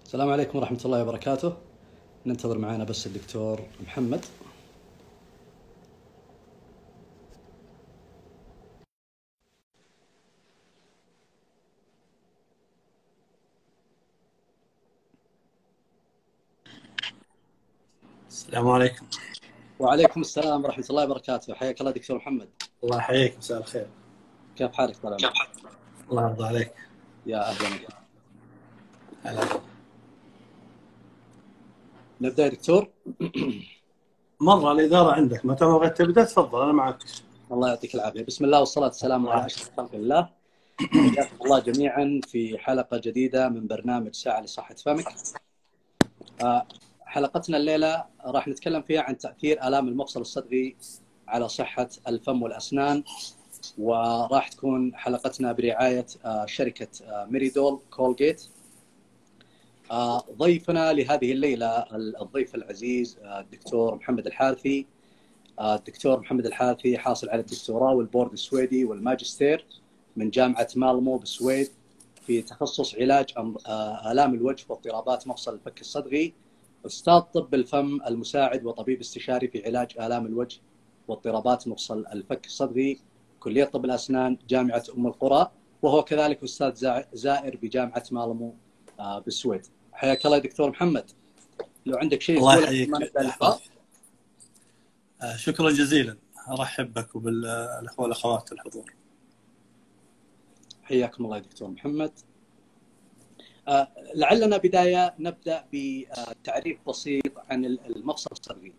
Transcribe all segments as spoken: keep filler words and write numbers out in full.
السلام عليكم ورحمة الله وبركاته. ننتظر معنا بس الدكتور محمد. السلام عليكم. وعليكم السلام ورحمة الله وبركاته. حياك الله دكتور محمد. الله يحييك، مساء الخير. كيف حالك طال عمرك؟ الله يرضى عليك. يا أهلا وسهلا. هلا. نبدأ يا دكتور. مرة الإدارة عندك، متى ما بغيت تبدأ تفضل، أنا معك. الله يعطيك العافية. بسم الله والصلاة والسلام على أشرف خلق الله. حياكم الله جميعا في حلقة جديدة من برنامج ساعة لصحة فمك. حلقتنا الليلة راح نتكلم فيها عن تأثير آلام المفصل الصدغي على صحة الفم والأسنان، وراح تكون حلقتنا برعاية شركة ميريدول كولغيت. ضيفنا لهذه الليلة الضيف العزيز الدكتور محمد الحارثي. الدكتور محمد الحارثي حاصل على الدكتوراه والبورد السويدي والماجستير من جامعة مالمو بالسويد في تخصص علاج آلام الوجه واضطرابات مفصل الفك الصدغي. أستاذ طب الفم المساعد وطبيب استشاري في علاج آلام الوجه واضطرابات مفصل الفك الصدغي، كلية طب الأسنان جامعة أم القرى، وهو كذلك أستاذ زائر بجامعة مالمو بالسويد. حياك الله دكتور محمد. لو عندك شيء الله تقوله يحييك. ما نبدأ اللقاء. شكرا جزيلا، أرحب بك وبالأخوة والأخوات الحضور. حياكم الله دكتور محمد. لعلنا بداية نبدأ بتعريف بسيط عن المفصل الصدغي.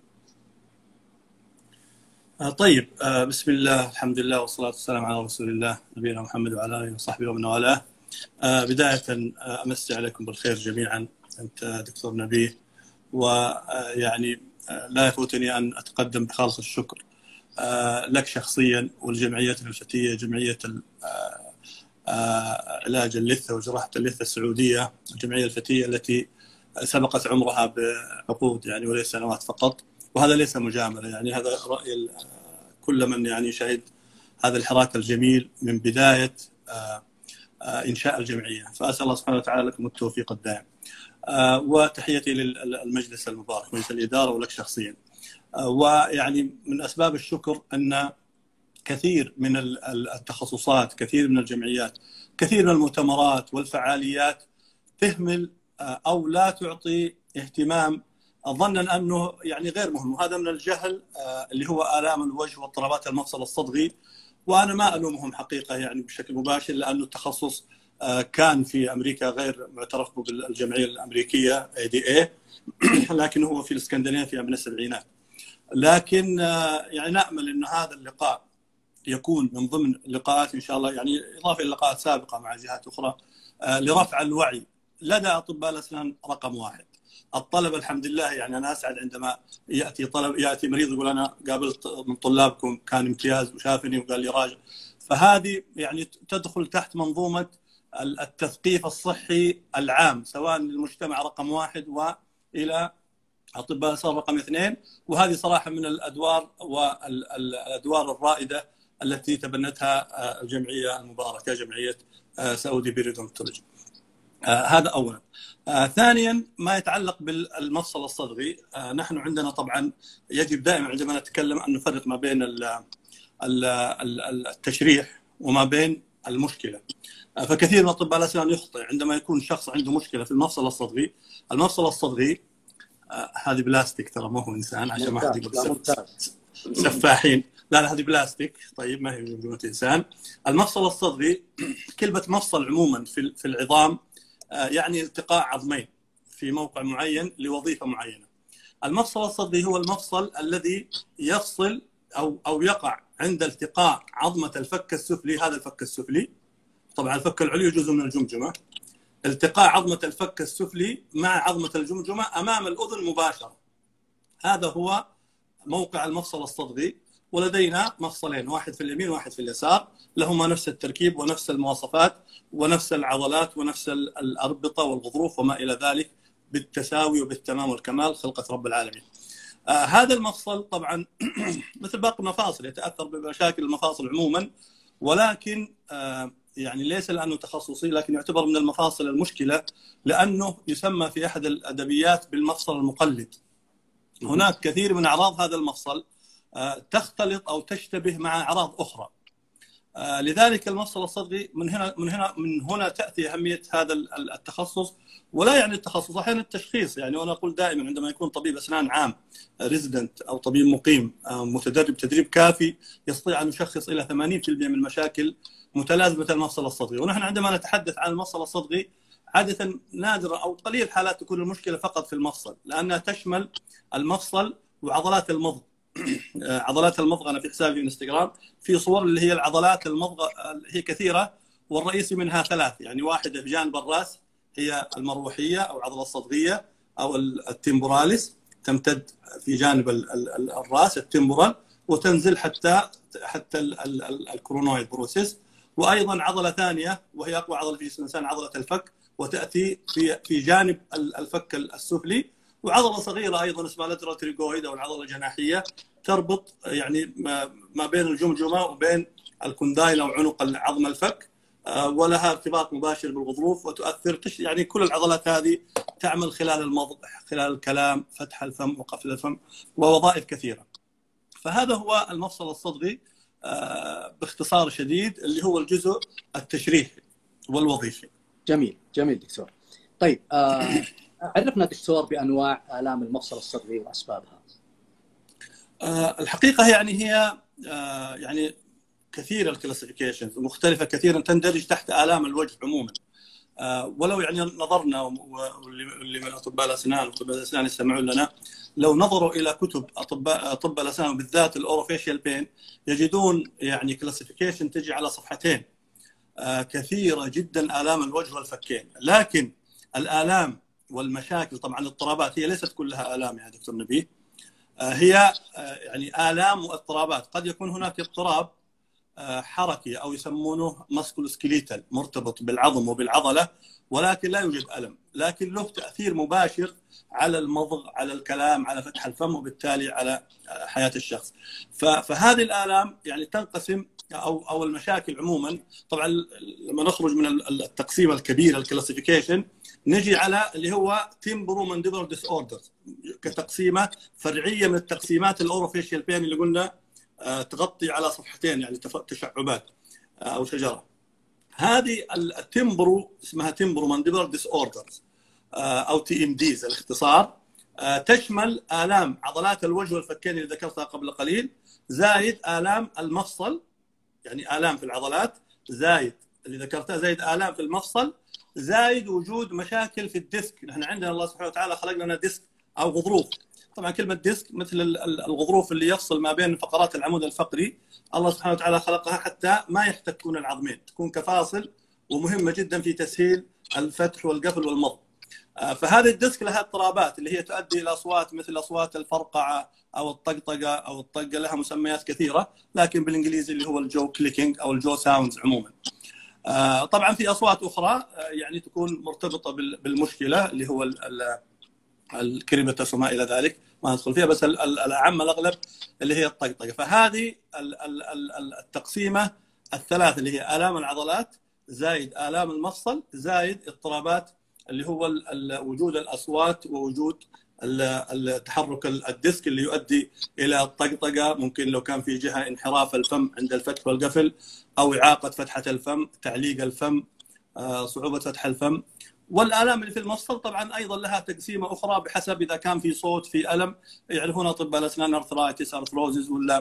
طيب، بسم الله، الحمد لله والصلاة والسلام على رسول الله نبينا محمد وعلى آله وصحبه ومن والاه. بداية أمسي عليكم بالخير جميعا، أنت دكتور نبيه، ويعني لا يفوتني أن أتقدم بخالص الشكر لك شخصيا والجمعية الفتية، جمعية علاج اللثة وجراحة اللثة السعودية، الجمعية الفتية التي سبقت عمرها بعقود يعني وليس سنوات فقط. وهذا ليس مجاملة، يعني هذا رأي كل من يعني شهد هذا الحراك الجميل من بداية إنشاء الجمعية. فأسأل الله سبحانه وتعالى لكم التوفيق الدائم. وتحيتي للمجلس المبارك، مجلس الإدارة، ولك شخصيا. ويعني من أسباب الشكر أن كثير من التخصصات، كثير من الجمعيات، كثير من المؤتمرات والفعاليات تهمل أو لا تعطي اهتمام ظنا أنه يعني غير مهم، وهذا من الجهل اللي هو آلام الوجه واضطرابات المفصل الصدغي. وأنا ما ألومهم حقيقة يعني بشكل مباشر، لأنه التخصص كان في أمريكا غير معترف به بالجمعية الأمريكية إيه دي إيه، لكن هو في الإسكندنافيا من السبعينات. لكن يعني نأمل أن هذا اللقاء يكون من ضمن لقاءات إن شاء الله، يعني إضافة إلى لقاءات سابقة مع جهات أخرى، لرفع الوعي لدى أطباء الأسنان. رقم واحد الطلبة، الحمد لله يعني أنا أسعد عندما يأتي طلب يأتي مريض يقول أنا قابلت من طلابكم كان امتياز وشافني وقال لي راجع. فهذه يعني تدخل تحت منظومة التثقيف الصحي العام، سواء للمجتمع رقم واحد وإلى أطباء الأسنان رقم اثنين. وهذه صراحة من الأدوار والأدوار الرائدة التي تبنتها الجمعية المباركة، جمعية سعودي بيريدونتولوجي. آه هذا أولا. آه ثانيا، ما يتعلق بالمفصل الصدغي، آه نحن عندنا طبعا يجب دائما عندما نتكلم أن نفرق ما بين ال ال ال التشريح وما بين المشكلة. آه فكثير من أطباء الأسنان يخطئ عندما يكون شخص عنده مشكلة في المفصل الصدغي. المفصل الصدغي آه هذه بلاستيك، ترى ما هو إنسان، عشان ما حد يقول سفاحين. لا لا، هذه بلاستيك، طيب ما هي من إنسان. المفصل الصدغي، كلمة مفصل عموما في في العظام يعني التقاء عظمين في موقع معين لوظيفة معينة. المفصل الصدغي هو المفصل الذي يفصل أو أو يقع عند التقاء عظمة الفك السفلي، هذا الفك السفلي، طبعا الفك العلوي جزء من الجمجمة، التقاء عظمة الفك السفلي مع عظمة الجمجمة أمام الأذن مباشرة، هذا هو موقع المفصل الصدغي. ولدينا مفصلين، واحد في اليمين وواحد في اليسار، لهما نفس التركيب ونفس المواصفات ونفس العضلات ونفس الأربطة والغضروف وما إلى ذلك بالتساوي وبالتمام والكمال، خلقة رب العالمين. آه هذا المفصل طبعا مثل باقي المفاصل يتأثر بمشاكل المفاصل عموما، ولكن آه يعني ليس لانه تخصصي، لكن يعتبر من المفاصل المشكله، لانه يسمى في احد الادبيات بالمفصل المقلد. هناك كثير من اعراض هذا المفصل تختلط او تشتبه مع اعراض اخرى. لذلك المفصل الصدغي من هنا من هنا من هنا تاتي اهميه هذا التخصص، ولا يعني التخصص، احيانا التشخيص. يعني وانا اقول دائما عندما يكون طبيب اسنان عام ريزيدنت او طبيب مقيم متدرب تدريب كافي يستطيع ان يشخص الى ثمانين بالمئة من مشاكل متلازمه المفصل الصدغي. ونحن عندما نتحدث عن المفصل الصدغي عاده نادرا او قليل حالات تكون المشكله فقط في المفصل، لانها تشمل المفصل وعضلات المضغ. عضلات المضغ انا في حسابي في انستغرام في صور اللي هي العضلات المضغ، هي كثيره والرئيسي منها ثلاث، يعني واحده في جانب الراس هي المروحيه او العضله الصدغيه او التمبوراليس، تمتد في جانب الراس التمبورال وتنزل حتى حتى الكرونويد بروسيس. وايضا عضله ثانيه وهي اقوى عضله في جسم الانسان، عضله الفك، وتاتي في في جانب الفك السفلي. وعضله صغيره ايضا اسمها لاترال تريجويد او العضله الجناحيه، تربط يعني ما بين الجمجمه وبين الكوندايل او عنق عظم الفك، ولها ارتباط مباشر بالغضروف وتؤثر. يعني كل العضلات هذه تعمل خلال المضغ، خلال الكلام، فتح الفم وقفل الفم، ووظائف كثيره. فهذا هو المفصل الصدغي باختصار شديد، اللي هو الجزء التشريحي والوظيفي. جميل جميل دكتور. طيب آه عرفنا دكتور بانواع الام المفصل الصدغي واسبابها. أه الحقيقه يعني هي أه يعني كثير الكلاسيفيكيشنز مختلفه كثيرا، تندرج تحت الام الوجه عموما. أه ولو يعني نظرنا، واللي من اطباء الاسنان واطباء الاسنان يستمعون لنا، لو نظروا الى كتب اطباء اطباء الاسنان وبالذات الاوروفيشيال بين، يجدون يعني كلاسيفيكيشن تجي على صفحتين أه كثيره جدا الام الوجه والفكين. لكن الالام والمشاكل طبعا الاضطرابات هي ليست كلها الام يا دكتور نبيه، هي يعني الام واضطرابات. قد يكون هناك اضطراب حركي او يسمونه ماسكولوسكليتال مرتبط بالعظم وبالعضله، ولكن لا يوجد الم، لكن له تاثير مباشر على المضغ، على الكلام، على فتح الفم، وبالتالي على حياه الشخص. فهذه الالام يعني تنقسم او او المشاكل عموما. طبعا لما نخرج من التقسيم الكبير الكلاسيفيكيشن نجي على اللي هو تيمبرو مانديبولار ديس اوردرز كتقسيمه فرعيه من التقسيمات الاوروفيشيال بين اللي قلنا تغطي على صفحتين، يعني تشعبات او شجره. هذه التيمبرو اسمها تيمبرو مانديبولار ديس اوردرز او تي ام ديز الاختصار، تشمل الام عضلات الوجه والفكين اللي ذكرتها قبل قليل، زايد الام المفصل، يعني الام في العضلات، زايد اللي ذكرتها، زايد الام في المفصل، زايد وجود مشاكل في الديسك. نحن عندنا الله سبحانه وتعالى خلق لنا ديسك او غضروف. طبعا كلمه ديسك مثل الغضروف اللي يفصل ما بين فقرات العمود الفقري، الله سبحانه وتعالى خلقها حتى ما يحتكون العظمين، تكون كفاصل ومهمه جدا في تسهيل الفتح والقفل والمضغ. فهذه الديسك لها اضطرابات اللي هي تؤدي الى اصوات مثل اصوات الفرقعه او الطقطقه او الطقه، لها مسميات كثيره، لكن بالانجليزي اللي هو الجو كليكينج او الجو ساوندز عموما. طبعا في اصوات اخرى يعني تكون مرتبطه بالمشكله اللي هو الكريمتس وما الى ذلك، ما ندخل فيها، بس الاعم الاغلب اللي هي الطقطقه. فهذه التقسيمه الثلاث اللي هي الام العضلات، زايد الام المفصل، زايد اضطرابات اللي هو وجود الاصوات ووجود التحرك الديسك اللي يؤدي الى الطقطقه، ممكن لو كان في جهه انحراف الفم عند الفتح والقفل، او اعاقه فتحه الفم، تعليق الفم، صعوبه فتح الفم. والالام اللي في المفصل طبعا ايضا لها تقسيمه اخرى بحسب اذا كان في صوت، في الم، يعرفون اطباء الاسنان ارثرايتس، ارثروزز، ولا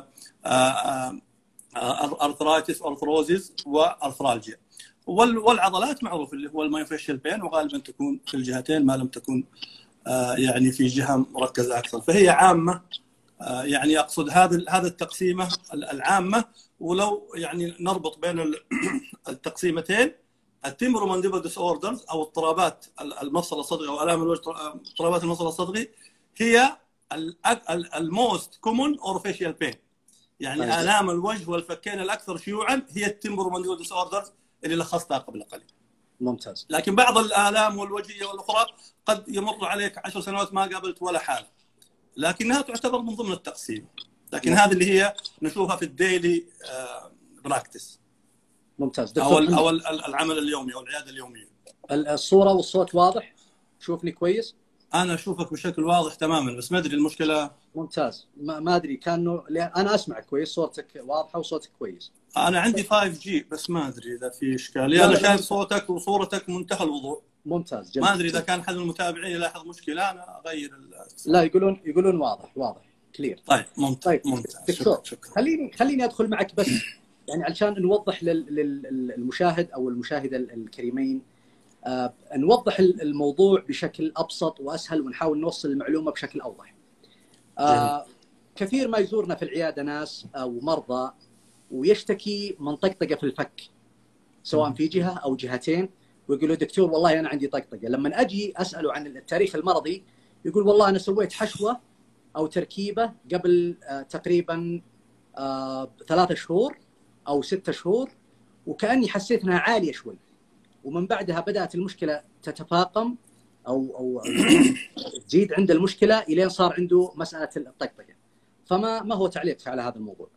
ارثرايتس، ارثروزز، وارثرالجيا. والعضلات معروف اللي هو المايوفيشيال بين، وغالبا تكون في الجهتين ما لم تكن يعني في جهه مركزه اكثر. فهي عامه، يعني اقصد هذا هذا التقسيمه العامه. ولو يعني نربط بين التقسيمتين، التيمبرو مانديبولار ديس اوردرز او اضطرابات المفصل الصدغي او الام الوجه، اضطرابات المفصل الصدغي، هي الموست كومون اورفيشيال بين، يعني طيب. الام الوجه والفكين الاكثر شيوعا هي التيمبرو مانديبولار ديس اوردرز اللي لخصتها قبل قليل. ممتاز. لكن بعض الالام والوجهيه والاخرى قد يمر عليك عشر سنوات ما قابلت ولا حاله، لكنها تعتبر من ضمن التقسيم. لكن هذه اللي هي نشوفها في الديلي براكتس. ممتاز او دكتور. او العمل اليومي او العياده اليوميه. الصوره والصوت واضح؟ تشوفني كويس؟ انا اشوفك بشكل واضح تماما، بس ما ادري المشكله. ممتاز. ما, ما ادري كانه انا اسمعك كويس، صورتك واضحه وصوتك كويس. انا عندي خمسة جي بس ما ادري اذا في اشكاليه. انا شايف صوتك وصورتك منتهى الوضوح. ممتاز جميل. ما ادري اذا كان حد من المتابعين يلاحظ مشكله، انا اغير ال... لا يقولون يقولون واضح واضح كلير. طيب ممتاز. طيب ممتاز. دكتور شكرا. خليني خليني ادخل معك بس يعني علشان نوضح للمشاهد او المشاهده الكريمين، آه نوضح الموضوع بشكل ابسط واسهل ونحاول نوصل المعلومه بشكل اوضح. آه كثير ما يزورنا في العياده ناس او مرضى ويشتكي من طقطقه في الفك، سواء في جهه او جهتين، ويقولوا دكتور والله انا عندي طقطقه. لما اجي اساله عن التاريخ المرضي يقول والله انا سويت حشوه او تركيبه قبل آه تقريبا آه ثلاثة شهور او ستة شهور، وكاني حسيت انها عاليه شوي، ومن بعدها بدات المشكله تتفاقم او او تزيد عند المشكله الين صار عنده مساله الطقطقه. فما ما هو تعليقك على هذا الموضوع؟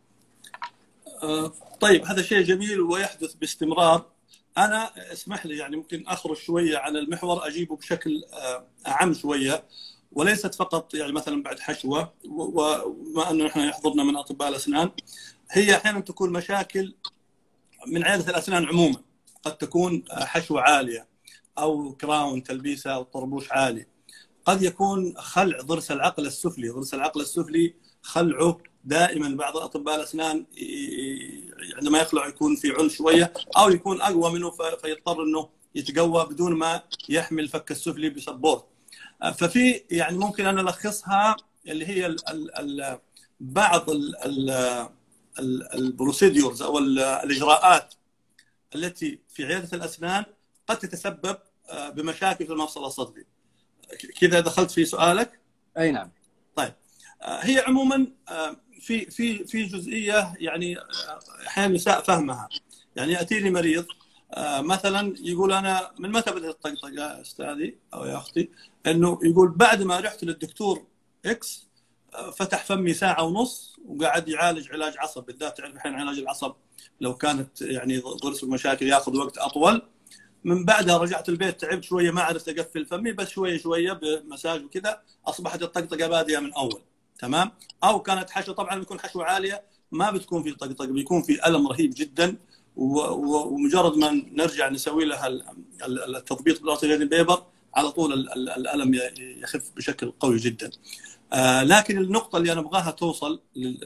آه طيب هذا شيء جميل ويحدث باستمرار. انا اسمح لي يعني ممكن اخرج شويه عن المحور، اجيبه بشكل آه اعم شويه، وليست فقط يعني مثلا بعد حشوه. وما انه نحن يحضرنا من اطباء الاسنان، هي احيانا تكون مشاكل من عياده الاسنان عموما. قد تكون حشوه عاليه او كراون تلبيسه او طربوش عالي. قد يكون خلع ضرس العقل السفلي، ضرس العقل السفلي خلعه دائما بعض اطباء الاسنان عندما يخلع يكون في عنف شويه او يكون اقوى منه فيضطر انه يتقوى بدون ما يحمل الفك السفلي بسبورت. ففي يعني ممكن ان نلخصها اللي هي ال ال ال بعض البروسيديورز او الاجراءات التي في عياده الاسنان قد تتسبب بمشاكل في المفصل الصدفي. كذا دخلت في سؤالك؟ اي نعم. طيب هي عموما في في في جزئيه يعني احيانا يساء فهمها. يعني ياتيني مريض مثلا يقول انا من متى بدات الطقطقه استاذي او يا اختي؟ انه يقول بعد ما رحت للدكتور اكس فتح فمي ساعه ونص وقعد يعالج علاج عصب، بالذات تعرف الحين علاج العصب لو كانت يعني ضرس المشاكل ياخذ وقت اطول. من بعدها رجعت البيت تعبت شويه ما عرفت اقفل فمي، بس شويه شويه بمساج وكذا اصبحت الطقطقه باديه من اول. تمام؟ او كانت حشوه، طبعا بيكون حشوه عاليه ما بتكون في طقطقه، بيكون في الم رهيب جدا، ومجرد ما نرجع نسوي لها التضبيط بالارتيجين بيبر على طول الالم يخف بشكل قوي جدا. آه لكن النقطه اللي انا ابغاها توصل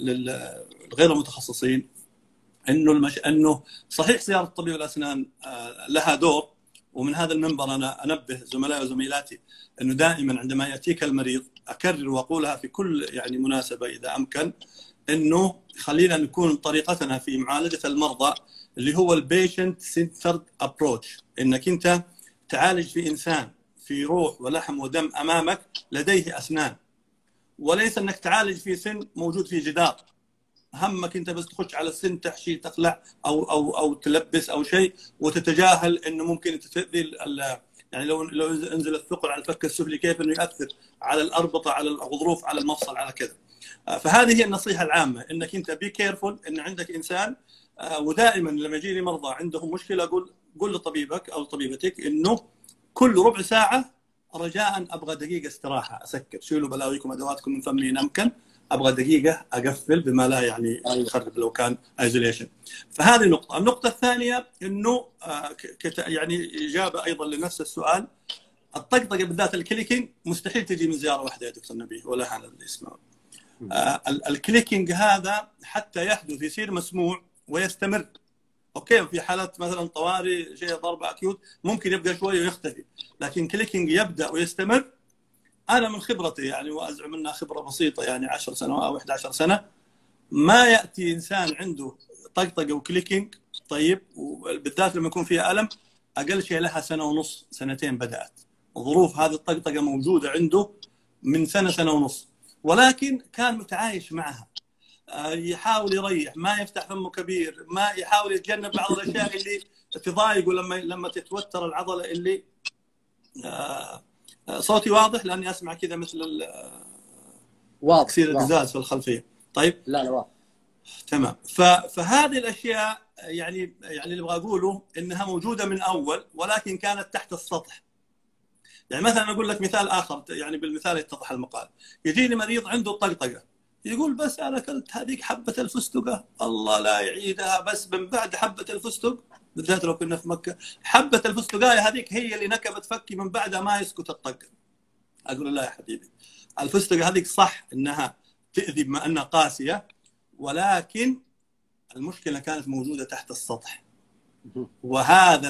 للغير المتخصصين انه المش... انه صحيح زياره طبيب الاسنان آه لها دور، ومن هذا المنبر انا انبه زملائي وزميلاتي انه دائما عندما ياتيك المريض اكرر واقولها في كل يعني مناسبه اذا امكن، انه خلينا نكون طريقتنا في معالجه المرضى اللي هو البيشنت سنترد ابروتش، انك انت تعالج في انسان في روح ولحم ودم امامك لديه اسنان، وليس انك تعالج في سن موجود فيه جدار. همك انت بس تخش على السن تحشي تخلع او او او تلبس او شيء، وتتجاهل انه ممكن تاذي يعني لو لو انزل الثقل على الفك السفلي كيف انه ياثر على الاربطه على الغضروف على المفصل على كذا. فهذه هي النصيحه العامه، انك انت بي كيرفول ان عندك انسان. ودائما لما يجيني مرضى عندهم مشكله اقول قول لطبيبك او طبيبتك انه كل ربع ساعه رجاء ابغى دقيقه استراحه اسكر، شيلوا بلاويكم ادواتكم من فمي ان امكن، ابغى دقيقه اقفل بما لا يعني يخرب لو كان ايزوليشن. فهذه نقطه. النقطه الثانيه انه يعني اجابه ايضا لنفس السؤال، الطقطقه بالذات الكليكينج مستحيل تجي من زياره واحده يا دكتور نبيه ولا هذا اللي يسمعون. الكليكينج هذا حتى يحدث يصير مسموع ويستمر. اوكي في حالات مثلا طوارئ شيء ضربه اكيوت ممكن يبقى شويه ويختفي، لكن كليكينج يبدا ويستمر. انا من خبرتي يعني وازعم انها خبره بسيطه يعني عشر سنوات او إحدى عشرة سنه، ما ياتي انسان عنده طقطقه وكليكينج طيب وبالذات لما يكون فيها الم اقل شيء لها سنه ونص سنتين بدات. ظروف هذه الطقطقه موجوده عنده من سنه سنه ونص، ولكن كان متعايش معها، يحاول يريح، ما يفتح فمه كبير، ما يحاول يتجنب بعض الاشياء اللي تضايقه لما لما تتوتر العضله اللي صوتي واضح لاني اسمع كذا مثل واضح كثير القزاز في الخلفيه. طيب لا لا واضح تمام. فهذه الاشياء يعني يعني اللي ابغى اقوله انها موجوده من اول ولكن كانت تحت السطح. يعني مثلا اقول لك مثال اخر، يعني بالمثال يتضح المقال. يجيني مريض عنده الطقطقه، يقول بس انا اكلت هذيك حبه الفستقه الله لا يعيدها، بس من بعد حبه الفستق، بالذات لو كنا في مكه، حبه الفستقايه هذيك هي اللي نكبت فكي من بعدها ما يسكت الطقه. اقول لا يا حبيبي، الفستقه هذيك صح انها تؤذي بما انها قاسيه، ولكن المشكله كانت موجوده تحت السطح. وهذا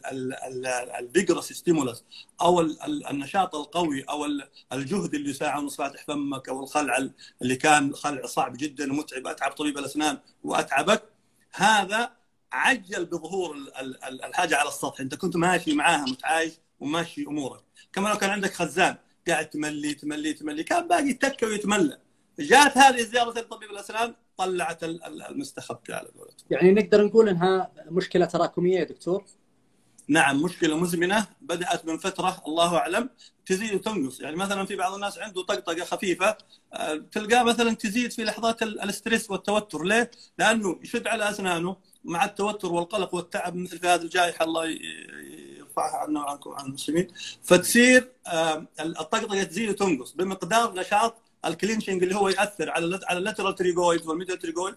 الفيجرس ستيمولس او النشاط القوي او الجهد اللي ساعه ونص فاتح فمك، او الخلع اللي كان خلع صعب جدا ومتعب، اتعب طبيب الاسنان واتعبك، هذا عجل بظهور الحاجه على السطح. انت كنت ماشي معاها متعايش وماشي امورك. كما لو كان عندك خزان قاعد تملي تملي تملي، كان باقي تكه ويتملى، جاءت هذه زياره طبيب الاسنان طلعت المستخبي على قولتهم. يعني نقدر نقول انها مشكله تراكميه يا دكتور؟ نعم، مشكله مزمنه بدات من فتره الله اعلم، تزيد وتنقص. يعني مثلا في بعض الناس عنده طقطقه خفيفه تلقاه مثلا تزيد في لحظات الاسترس والتوتر. ليه؟ لانه يشد على اسنانه مع التوتر والقلق والتعب، مثل في هذه الجائحه الله يرفعها عنا وعنكم عن المسلمين، تصير الطقطقه تزيد وتنقص بمقدار نشاط الكلينشنج اللي هو ياثر على على اللاترال تريجويد والميدل تريجويد،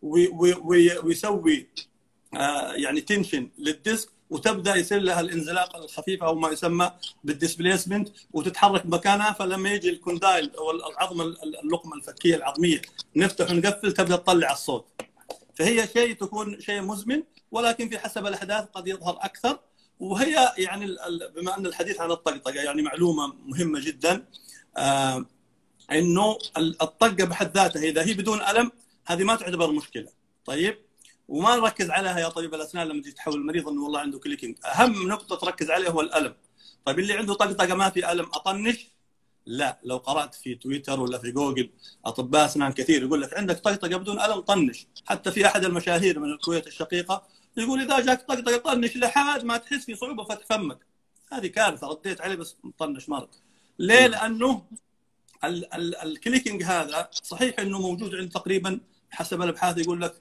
ويسوي يعني تنشن للديسك، وتبدا يصير لها الانزلاق الخفيف او ما يسمى بالديسبليسمنت، وتتحرك مكانها. فلما يجي الكوندايل او العظم اللقمه الفكيه العظميه نفتح ونقفل تبدا تطلع الصوت. فهي شيء تكون شيء مزمن، ولكن في حسب الاحداث قد يظهر اكثر. وهي يعني بما ان الحديث عن الطقطقه يعني معلومه مهمه جدا، آه انه الطقه بحد ذاتها اذا هي بدون الم هذه ما تعتبر مشكله. طيب، وما نركز عليها يا طبيب الاسنان لما تجي تحول المريض انه والله عنده كليكينج. اهم نقطه تركز عليها هو الالم. طيب اللي عنده طقطقه ما في الم اطنش؟ لا. لو قرات في تويتر ولا في جوجل اطباء اسنان كثير يقول لك عندك طقطقه بدون الم طنش. حتى في احد المشاهير من الكويت الشقيقه يقول اذا جاك طقطقه طنش لحد ما تحس في صعوبه فتح فمك. هذه كارثه، رديت عليه بس مطنش مرض. ليه؟ لانه الكليكينج هذا صحيح انه موجود عند تقريبا حسب الابحاث يقول لك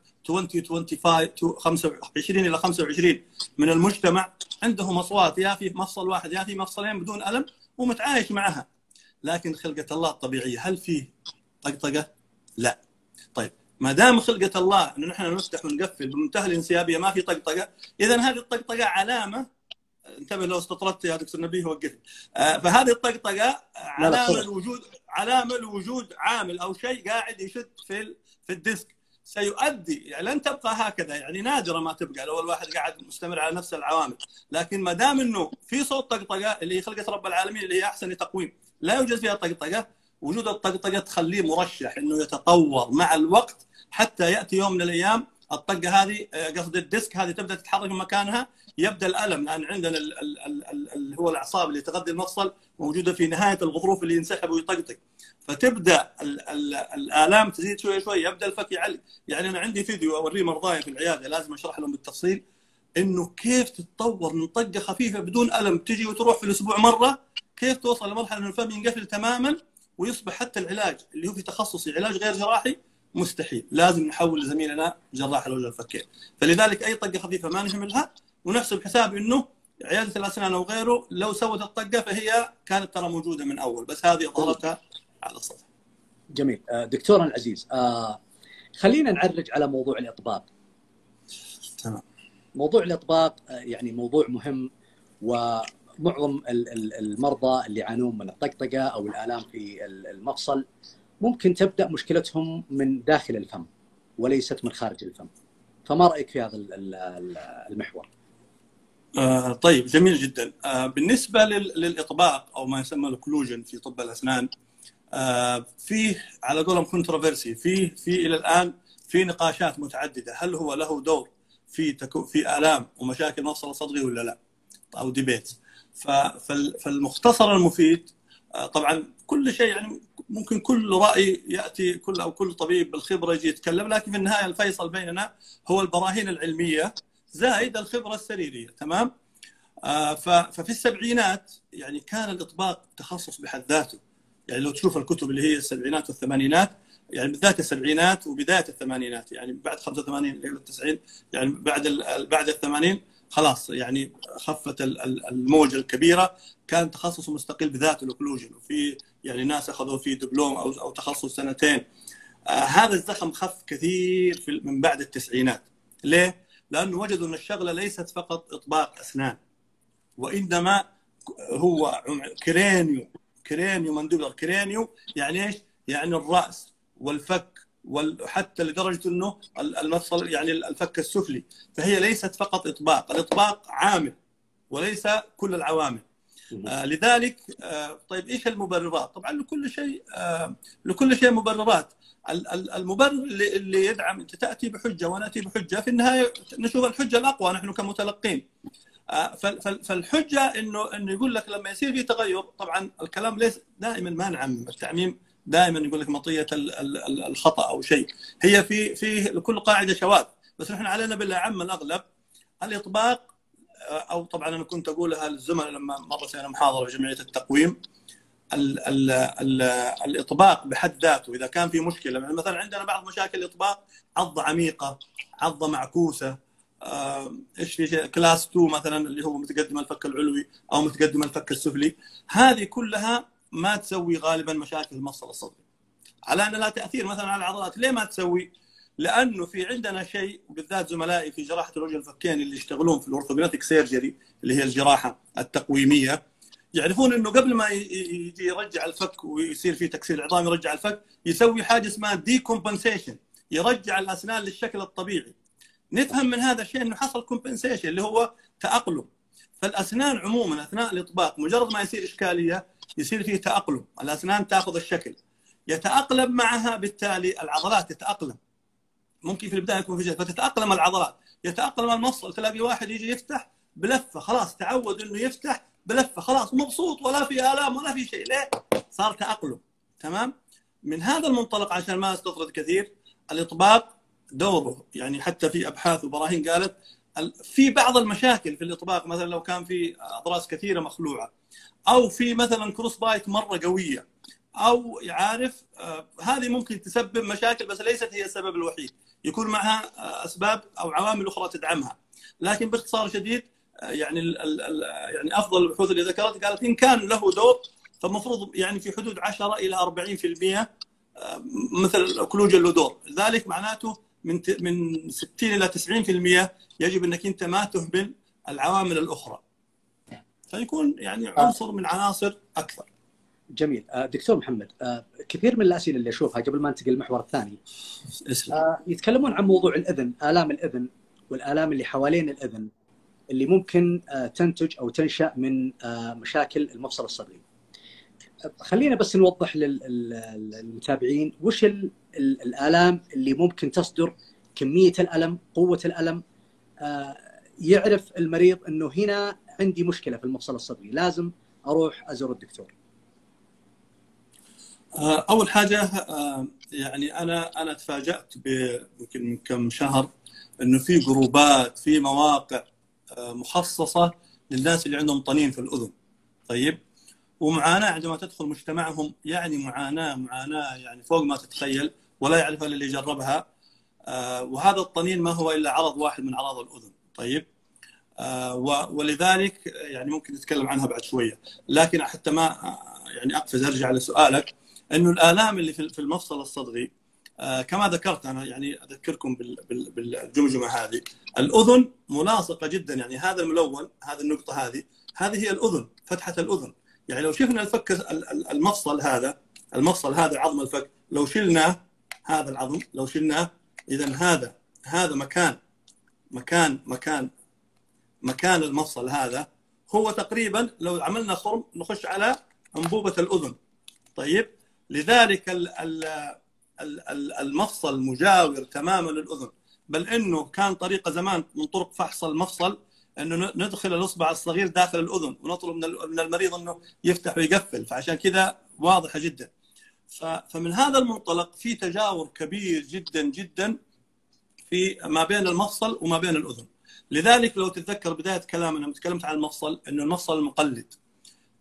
خمسة وعشرين الى خمسة وعشرين من المجتمع عندهم اصوات يا في مفصل واحد يا في مفصلين بدون الم ومتعايش معها. لكن خلقه الله الطبيعيه هل فيه طقطقه؟ لا. طيب ما دام خلقه الله انه نحن نفتح ونقفل بمنتهى الانسيابيه ما في طقطقه، اذا هذه الطقطقه علامه. انتبه لو استطردت يا دكتور نبيه وقفت. آه فهذه الطقطقه علامه الوجود، علامه لوجود عامل او شيء قاعد يشد في في الديسك سيؤدي، يعني لن تبقى هكذا، يعني نادرا ما تبقى لو الواحد قاعد مستمر على نفس العوامل. لكن ما دام انه في صوت طقطقه اللي هي خلقه رب العالمين اللي هي احسن تقويم لا يوجد فيها طقطقه، وجود الطقطقه تخليه مرشح انه يتطور مع الوقت حتى ياتي يوم من الايام الطقه هذه قصد الديسك هذه تبدا تتحرك من مكانها، يبدا الالم. لان عندنا اللي هو الاعصاب اللي تغذي المفصل موجوده في نهايه الغضروف اللي ينسحب ويطقطق، فتبدا الالام تزيد شوي شوي، يبدا الفك يعلي. يعني انا عندي فيديو اوريه مرضاي في العياده لازم اشرح لهم بالتفصيل انه كيف تتطور من طقه خفيفه بدون الم تجي وتروح في الاسبوع مره، كيف توصل لمرحله انه الفم ينقفل تماما ويصبح حتى العلاج اللي هو في تخصصي علاج غير جراحي مستحيل. لازم نحول لزميلنا جراح الوجه الفكين. فلذلك اي طقه خفيفه ما نهملها، ونحسب حساب انه عياده الاسنان او غيره لو سوت الطقه فهي كانت ترى موجوده من اول، بس هذه اظهرتها على السطح. جميل. دكتورنا العزيز، آه خلينا نعرج على موضوع الاطباق. تمام. موضوع الاطباق يعني موضوع مهم، ومعظم المرضى اللي يعانون من الطقطقه او الالام في المفصل ممكن تبدا مشكلتهم من داخل الفم وليست من خارج الفم. فما رايك في هذا المحور؟ آه طيب جميل جدا. آه بالنسبه للاطباق او ما يسمى الكلوجن في طب الاسنان، آه فيه على قولهم كونتروفيرسي، فيه في الى الان في نقاشات متعدده هل هو له دور في تكو في الام ومشاكل مفصل صدغي ولا لا، او ديبيت. فالمختصر المفيد آه طبعا كل شيء يعني ممكن كل راي ياتي كل او كل طبيب بالخبره يجي يتكلم، لكن في النهايه الفيصل بيننا هو البراهين العلميه زائد الخبره السريريه. تمام. آه ففي السبعينات يعني كان الاطباق تخصص بحد ذاته. يعني لو تشوف الكتب اللي هي السبعينات والثمانينات يعني بالذات السبعينات وبدايه الثمانينات، يعني بعد خمسة وثمانين الى التسعين، يعني بعد بعد الثمانين خلاص يعني خفت الموجه الكبيره. كان تخصص مستقل بذاته الاوكلوجن، وفي يعني ناس اخذوا فيه دبلوم او او تخصص سنتين. آه هذا الزخم خف كثير في من بعد التسعينات. ليه؟ لانه وجدوا ان الشغله ليست فقط اطباق اسنان، وانما هو كرينيو كرينيو مانديبولار. كرينيو يعني ايش؟ يعني الراس والفك، وحتى لدرجه انه المفصل يعني الفك السفلي. فهي ليست فقط اطباق، الاطباق عامل وليس كل العوامل. آه لذلك آه طيب ايش المبررات؟ طبعا لكل شيء آه لكل شيء مبررات. المبرر اللي, اللي يدعم، انت تاتي بحجه وانا اتي بحجه، في النهايه نشوف الحجه الاقوى نحن كمتلقين. آه فالحجه انه انه يقول لك لما يصير في تغير، طبعا الكلام ليس دائما ما نعمم، التعميم دائما يقول لك مطيه الخطا او شيء. هي في في لكل قاعده شواذ، بس نحن علينا بالاعم الاغلب الاطباق. او طبعا انا كنت اقولها للزملاء لما مره سوينا محاضره في جمعيه التقويم. ال ال ال الاطباق بحد ذاته اذا كان في مشكله، يعني مثلا عندنا بعض مشاكل الاطباق عضه عميقه، عضه معكوسه، ايش في كلاس اثنين مثلا اللي هو متقدم الفك العلوي او متقدم الفك السفلي، هذه كلها ما تسوي غالبا مشاكل المفصل الصدري. على ان لها تاثير مثلا على العضلات. ليه ما تسوي؟ لانه في عندنا شيء، بالذات زملائي في جراحه الوجه الفكين اللي يشتغلون في الاورثوجناتيك سيرجري اللي هي الجراحه التقويميه، يعرفون انه قبل ما يجي يرجع الفك ويصير فيه تكسير عظام يرجع الفك، يسوي حاجه اسمها ديكومبنسيشن، يرجع الاسنان للشكل الطبيعي. نفهم من هذا الشيء انه حصل كومبنسيشن اللي هو تاقلم. فالاسنان عموما اثناء الاطباق مجرد ما يصير اشكاليه يصير فيه تاقلم، الاسنان تاخذ الشكل، يتاقلم معها بالتالي العضلات تتاقلم. ممكن في البدايه يكون في شيء فتتاقلم العضلات، يتاقلم المفصل. تلاقي واحد يجي يفتح بلفه، خلاص تعود انه يفتح بلفه، خلاص مبسوط ولا في الام ولا في شيء. ليه؟ صار تاقلم. تمام؟ من هذا المنطلق عشان ما استطرد كثير، الاطباق دوره يعني حتى في ابحاث وبراهين قالت في بعض المشاكل في الاطباق، مثلا لو كان في اضراس كثيره مخلوعه، او في مثلا كروس بايت مره قويه، او يعرف آه هذه ممكن تسبب مشاكل، بس ليست هي السبب الوحيد، يكون معها آه اسباب او عوامل اخرى تدعمها. لكن باختصار شديد آه يعني ال ال يعني افضل البحوث اللي ذكرت قالت ان كان له دور فالمفروض يعني في حدود عشرة الى أربعين بالمئة آه مثل الاوكلوجن له دور. ذلك معناته من من ستين الى تسعين بالمئة يجب انك انت ما تهمل العوامل الاخرى، فيكون يعني عنصر من عناصر اكثر. جميل. دكتور محمد، كثير من الاسئله اللي اشوفها قبل ما ننتقل للمحور الثاني يتكلمون عن موضوع الاذن، الام الاذن والالام اللي حوالين الاذن اللي ممكن تنتج او تنشا من مشاكل المفصل الصدري. خلينا بس نوضح للمتابعين وش الالام اللي ممكن تصدر، كميه الالم، قوه الالم، يعرف المريض انه هنا عندي مشكله في المفصل الصدري، لازم اروح ازور الدكتور. اول حاجه يعني انا انا تفاجات يمكن من كم شهر انه في جروبات، في مواقع مخصصه للناس اللي عندهم طنين في الاذن. طيب، ومعاناه عندما تدخل مجتمعهم، يعني معاناه معاناه يعني فوق ما تتخيل، ولا يعرفها الا اللي جربها. وهذا الطنين ما هو الا عرض واحد من اعراض الاذن. طيب، ولذلك يعني ممكن نتكلم عنها بعد شويه، لكن حتى ما يعني اقفز ارجع لسؤالك، انه الالام اللي في المفصل الصدري كما ذكرت انا، يعني اذكركم بالجمجمه هذه، الاذن ملاصقه جدا، يعني هذا الملون، هذه النقطه هذه هذه هي الاذن، فتحه الاذن. يعني لو شفنا الفك المفصل هذا، المفصل هذا عظم الفك، لو شلناه هذا العظم، لو شلناه، اذا هذا هذا مكان مكان مكان مكان المفصل هذا هو تقريبا لو عملنا خرم نخش على انبوبه الاذن. طيب، لذلك المفصل مجاور تماما للاذن، بل انه كان طريقه زمان من طرق فحص المفصل انه ندخل الاصبع الصغير داخل الاذن ونطلب من المريض انه يفتح ويقفل، فعشان كذا واضحه جدا. فمن هذا المنطلق في تجاور كبير جدا جدا في ما بين المفصل وما بين الاذن. لذلك لو تتذكر بدايه كلامنا لما تكلمت عن المفصل، انه المفصل المقلد،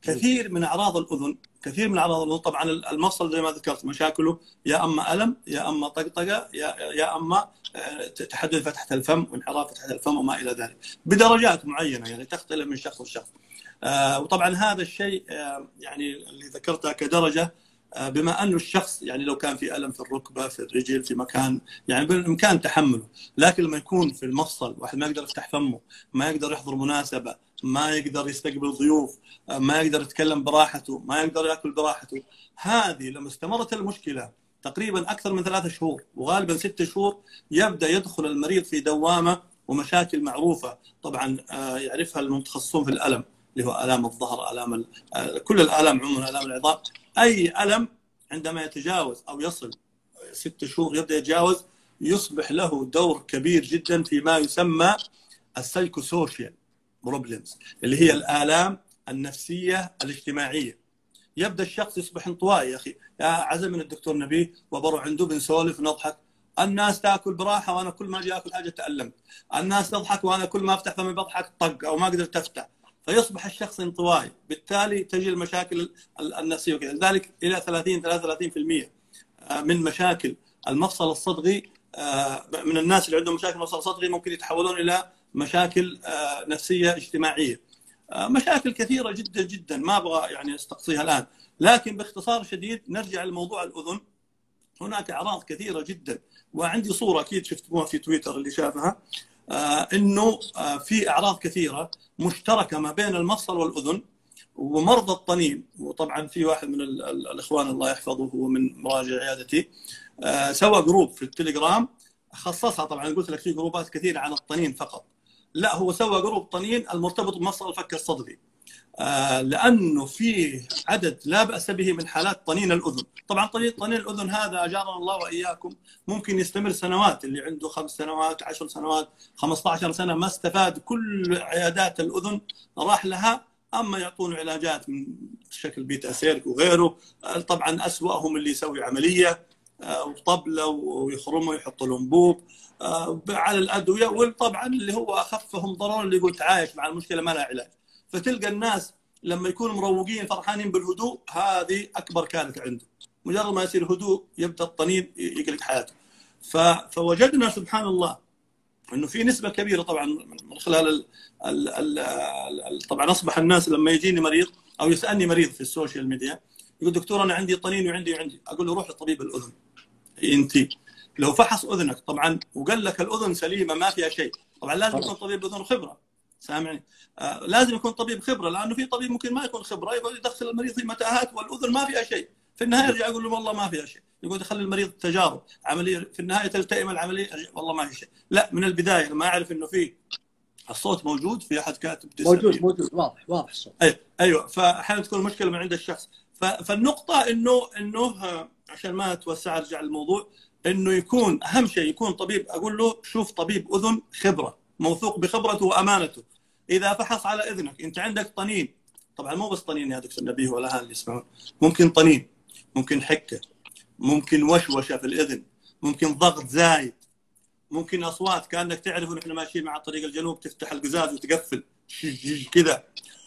كثير من اعراض الاذن كثير من اعراض الاذن طبعا المفصل زي ما ذكرت مشاكله يا اما الم يا اما طقطقه يا يا اما تحدد فتحه الفم وانحراف فتحه الفم وما الى ذلك بدرجات معينه يعني تختلف من شخص لشخص. آه وطبعا هذا الشيء آه يعني اللي ذكرته كدرجه آه بما انه الشخص يعني لو كان في الم في الركبه في الرجل في مكان يعني بالامكان تحمله، لكن لما يكون في المفصل واحد ما يقدر يفتح فمه، ما يقدر يحضر مناسبه، ما يقدر يستقبل ضيوف، ما يقدر يتكلم براحته، ما يقدر ياكل براحته، هذه لما استمرت المشكله تقريبا اكثر من ثلاثة شهور وغالبا ست شهور يبدا يدخل المريض في دوامه ومشاكل معروفه طبعا يعرفها المتخصصون في الالم اللي هو الام الظهر، الام كل الالام عموما، الام العظام. اي الم عندما يتجاوز او يصل ست شهور يبدا يتجاوز يصبح له دور كبير جدا في ما يسمى السايكوسوشيال بروبلمز اللي هي الآلام النفسية الاجتماعية. يبدأ الشخص يصبح انطوائي. يا أخي يا عزم من الدكتور نبيه وبروح عنده بنسولف نضحك، الناس تاكل براحة وأنا كل ما أجي آكل حاجة تألمت، الناس تضحك وأنا كل ما أفتح فمي بضحك طق أو ما قدرت أفتح، فيصبح الشخص انطوائي، بالتالي تجي المشاكل النفسية وكذا. لذلك إلى ثلاثين ثلاثة وثلاثين بالمئة من مشاكل المفصل الصدغي من الناس اللي عندهم مشاكل مفصل صدغي ممكن يتحولون إلى مشاكل نفسية اجتماعية. مشاكل كثيرة جدا جدا ما أبغى يعني أستقصيها الآن، لكن باختصار شديد نرجع لموضوع الأذن. هناك أعراض كثيرة جدا، وعندي صورة أكيد شفتوها في تويتر اللي شافها إنه في أعراض كثيرة مشتركة ما بين المفصل والأذن ومرضى الطنين. وطبعا في واحد من الإخوان الله يحفظه هو من مراجع عيادتي سوى جروب في التليجرام خصصها، طبعا قلت لك في جروبات كثيرة عن الطنين فقط، لا هو سوى جروب طنين المرتبط بمفصل الفك الصدغي آه لانه في عدد لا باس به من حالات طنين الاذن. طبعا طنين طنين الاذن هذا اجارنا الله واياكم ممكن يستمر سنوات، اللي عنده خمس سنوات عشر سنوات خمسة عشر سنه ما استفاد، كل عيادات الاذن راح لها، اما يعطون علاجات من شكل بيتا سيرك وغيره. طبعا اسواهم اللي يسوي عمليه وطبله ويخرمه ويحط له انبوب على الادويه، وطبعا اللي هو اخفهم ضرر اللي يقول تعايش مع المشكله ما لها علاج. فتلقى الناس لما يكونوا مروقين فرحانين بالهدوء هذه اكبر كارثه عنده، مجرد ما يصير هدوء يبدا الطنين يقلق حياته. فوجدنا سبحان الله انه في نسبه كبيره طبعا من خلال ال ال ال طبعا اصبح الناس لما يجيني مريض او يسالني مريض في السوشيال ميديا يقول دكتور انا عندي طنين وعندي وعندي، اقول له روح لطبيب الاذن. انت لو فحص اذنك طبعا وقال لك الاذن سليمه ما فيها شيء، طبعا لازم يكون طبيب اذن خبره، سامعني؟ آه لازم يكون طبيب خبره، لانه في طبيب ممكن ما يكون خبره يقعد يدخل المريض في متاهات والاذن ما فيها شيء، في النهايه يرجع يقول له والله ما فيها شيء، يقعد يخلي المريض تجارب عمليه، في النهايه تلتئم العمليه والله ما في شيء. لا من البدايه لما اعرف انه في الصوت موجود، في احد كاتب موجود موجود واضح واضح الصوت. ايوه ايوه فاحيانا تكون المشكله من عند الشخص. فالنقطه انه انه عشان ما اتوسع ارجع للموضوع، انه يكون اهم شيء يكون طبيب، اقول له شوف طبيب اذن خبره موثوق بخبرته وامانته. اذا فحص على اذنك انت عندك طنين، طبعا مو بس طنين يا دكتور نبيه ولا هذا اللي يسمعون، ممكن طنين، ممكن حكه، ممكن وشوشه في الاذن، ممكن ضغط زايد، ممكن اصوات كانك تعرف نحن ماشيين مع طريق الجنوب تفتح القزاز وتقفل كذا،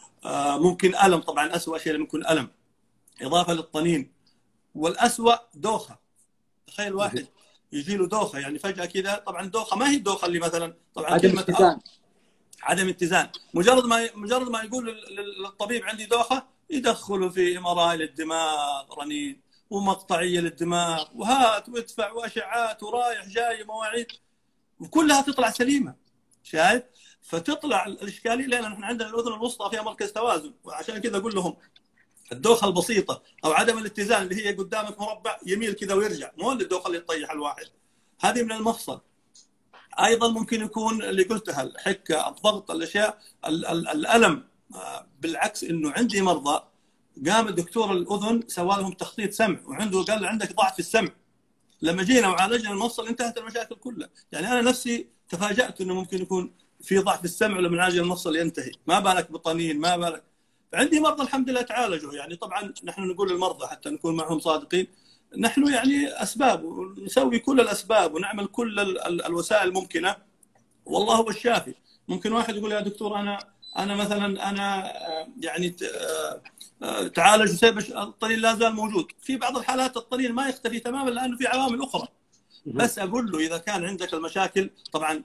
ممكن الم، طبعا اسوء شيء ممكن الم اضافه للطنين. والاسوء دوخه، تخيل واحد يجي له دوخه يعني فجاه كذا، طبعا الدوخه ما هي الدوخه اللي مثلا طبعا عدم اتزان، عدم اتزان، مجرد ما مجرد ما يقول للطبيب عندي دوخه يدخله في ام ار اي للدماغ رنين ومقطعيه للدماغ وهات وادفع واشعات ورايح جاي مواعيد وكلها تطلع سليمه، شايف؟ فتطلع الاشكاليه لان احنا عندنا الاذن الوسطى فيها مركز توازن، وعشان كذا اقول لهم الدوخه البسيطه او عدم الاتزان اللي هي قدامك مربع يميل كذا ويرجع، مو الدوخه اللي تطيح الواحد، هذه من المفصل. ايضا ممكن يكون اللي قلتها الحكه، الضغط، الاشياء، الالم. بالعكس انه عندي مرضى قام الدكتور الاذن سوى لهم تخطيط سمع وعنده قال عندك ضعف في السمع، لما جينا وعالجنا المفصل انتهت المشاكل كلها. يعني انا نفسي تفاجات انه ممكن يكون في ضعف في السمع لما نعالج المفصل ينتهي، ما بالك بطنين، ما بالك. عندي مرضى الحمد لله تعالجوا. يعني طبعا نحن نقول للمرضى حتى نكون معهم صادقين، نحن يعني اسباب ونسوي كل الاسباب ونعمل كل الوسائل الممكنه، والله هو الشافي. ممكن واحد يقول يا دكتور انا انا مثلا انا يعني تعالج وسيب الطنين لا زال موجود. في بعض الحالات الطنين ما يختفي تماما لانه في عوامل اخرى. بس اقول له اذا كان عندك المشاكل، طبعا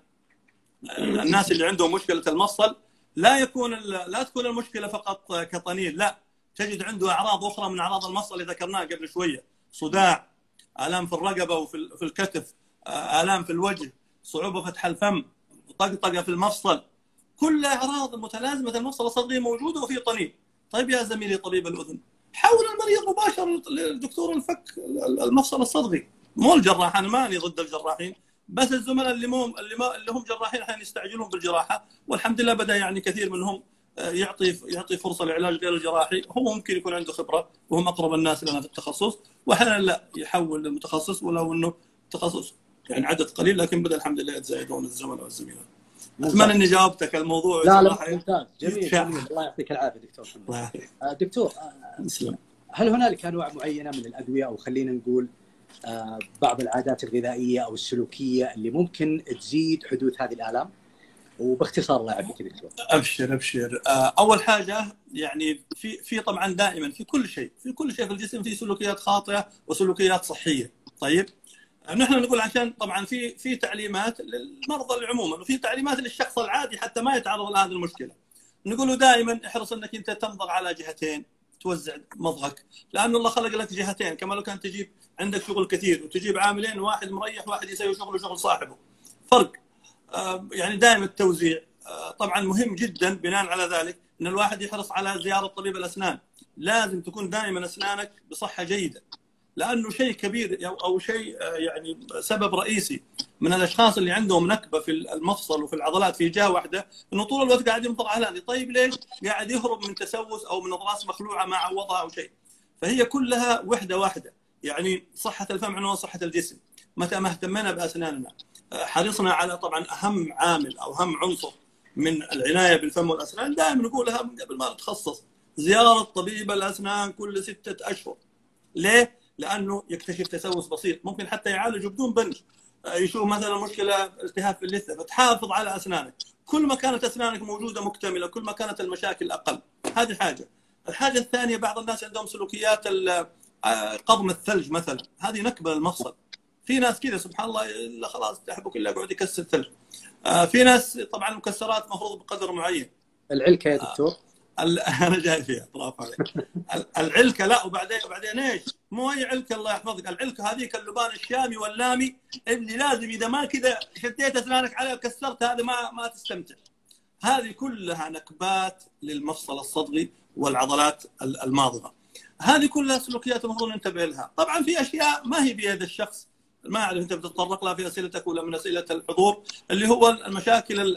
الناس اللي عندهم مشكله المفصل لا يكون لا تكون المشكله فقط كطنين، لا، تجد عنده اعراض اخرى من اعراض المفصل اللي ذكرناها قبل شويه، صداع، الام في الرقبه وفي في الكتف، الام في الوجه، صعوبه فتح الفم، طقطقه في المفصل، كل اعراض متلازمه المفصل الصدغي موجوده وفي طنين. طيب يا زميلي طبيب الاذن، حول المريض مباشره للدكتور الفك المفصل الصدغي، مو الجراح. انا ماني ضد الجراحين، بس الزملاء اللي مو اللي, ما اللي هم جراحين احيانا يستعجلون بالجراحه، والحمد لله بدا يعني كثير منهم يعطي يعطي فرصه لعلاج غير الجراحي، هو ممكن يكون عنده خبره وهم اقرب الناس لنا في التخصص، واحيانا لا يحول للمتخصص ولو انه تخصص يعني عدد قليل، لكن بدا الحمد لله يتزايدون الزملاء والزميلات. اتمنى اني جاوبتك الموضوع. لا لا ممتاز، جميل جميل، الله يعطيك العافيه دكتور محمد. الله يعافيك دكتور، هل هنالك انواع معينه من الادويه، او خلينا نقول بعض العادات الغذائيه او السلوكيه اللي ممكن تزيد حدوث هذه الالام؟ وباختصار الله يعافيك دكتور. ابشر ابشر. اول حاجه يعني في في طبعا دائما في كل شيء في كل شيء في الجسم في سلوكيات خاطئه وسلوكيات صحيه. طيب نحن نقول عشان طبعا في في تعليمات للمرضى عموما وفي تعليمات للشخص العادي حتى ما يتعرض لهذه المشكله. نقول له دائما احرص انك انت تمضغ على جهتين، توزع مضغك، لانه الله خلق لك جهتين، كما لو كان تجيب عندك شغل كثير وتجيب عاملين، واحد مريح واحد يسوي شغله شغل صاحبه، فرق. يعني دائما التوزيع طبعا مهم جدا. بناء على ذلك ان الواحد يحرص على زياره طبيب الاسنان، لازم تكون دائما اسنانك بصحه جيده، لانه شيء كبير او شيء يعني سبب رئيسي من الاشخاص اللي عندهم نكبه في المفصل وفي العضلات في جهه واحده، انه طول الوقت قاعد يمضغ على هذه. طيب ليش؟ قاعد يهرب من تسوس او من اضراس مخلوعه ما عوضها او شيء. فهي كلها وحده واحده، يعني صحه الفم عنوان صحه الجسم. متى ما اهتمينا باسناننا، حرصنا على طبعا اهم عامل او اهم عنصر من العنايه بالفم والاسنان، دائما نقولها من قبل ما نتخصص، زياره طبيب الاسنان كل سته اشهر. ليه؟ لانه يكتشف تسوس بسيط، ممكن حتى يعالجه بدون بنج. يشوف مثلا مشكله التهاب في اللثه، فتحافظ على اسنانك. كل ما كانت اسنانك موجوده مكتمله كل ما كانت المشاكل اقل. هذه حاجه. الحاجه الثانيه، بعض الناس عندهم سلوكيات قضم الثلج مثلا، هذه نكبه للمفصل. في ناس كذا سبحان الله خلاص تحبك الا يقعد يكسر ثلج. في ناس طبعا المكسرات مفروض بقدر معين. العلكه يا دكتور؟ انا جاي فيها، برافو عليك. العلكه لا، وبعدين وبعدين ايش؟ مو اي علكه الله يحفظك، العلكه هذيك اللبان الشامي واللامي اللي لازم اذا ما كذا شديت اسنانك عليها وكسرت، هذا ما ما تستمتع. هذه كلها نكبات للمفصل الصدغي والعضلات الماضغه. هذه كلها سلوكيات المفروض ننتبه لها. طبعا في اشياء ما هي بيد الشخص، ما اعرف انت بتتطرق لها في اسئلتك ولا من اسئله الحضور، اللي هو المشاكل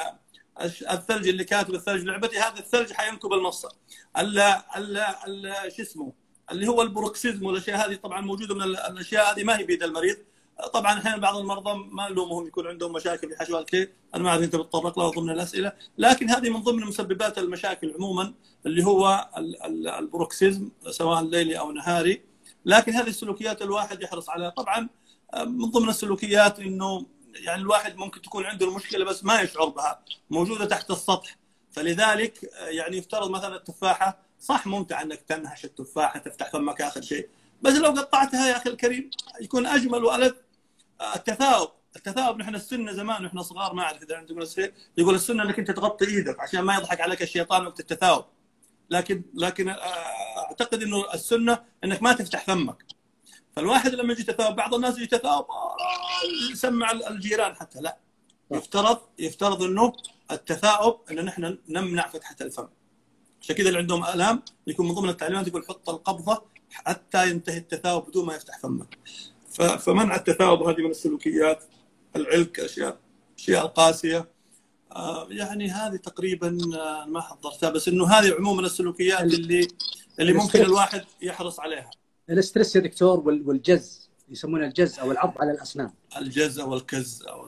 الثلج اللي كاتب الثلج لعبتي، هذا الثلج حينكب المفصل. ال ال شو اسمه اللي هو البروكسيزم والاشياء هذه طبعا موجوده من الاشياء هذه، ما هي بيد المريض. طبعا احيانا بعض المرضى ما نلومهم يكون عندهم مشاكل في حشوات الكلى، انا ما اعرف انت بتطرق لها ضمن الاسئله، لكن هذه من ضمن مسببات المشاكل عموما اللي هو البروكسيزم سواء ليلي او نهاري. لكن هذه السلوكيات الواحد يحرص عليها. طبعا من ضمن السلوكيات انه يعني الواحد ممكن تكون عنده المشكله بس ما يشعر بها، موجوده تحت السطح. فلذلك يعني يفترض مثلا التفاحه، صح ممتع انك تنهش التفاحه تفتح فمك اخر شيء، بس لو قطعتها يا اخي الكريم يكون اجمل والذ. التثاؤب، التثاؤب نحن السنه زمان واحنا صغار، ما اعرف اذا عندكم الشيء، يقول السنه انك انت تغطي ايدك عشان ما يضحك عليك الشيطان وقت التثاؤب. لكن لكن اعتقد انه السنه انك ما تفتح فمك. فالواحد لما يجي يتثاؤب، بعض الناس يجي يتثاؤب يسمع الجيران حتى، لا، يفترض يفترض انه التثاؤب ان نحن نمنع فتحه الفم. عشان كذا اللي عندهم الام يكون من ضمن التعليمات يقول حط القبضه حتى ينتهي التثاؤب بدون ما يفتح فمك. فمنع التثاؤب هذه من السلوكيات. العلك، اشياء اشياء القاسيه، يعني هذه تقريبا ما حضرتها، بس انه هذه عموما السلوكيات اللي اللي ممكن الواحد يحرص عليها. الاسترس يا دكتور والجز، يسمونه الجز او العض على الاسنان. الجز او الكز او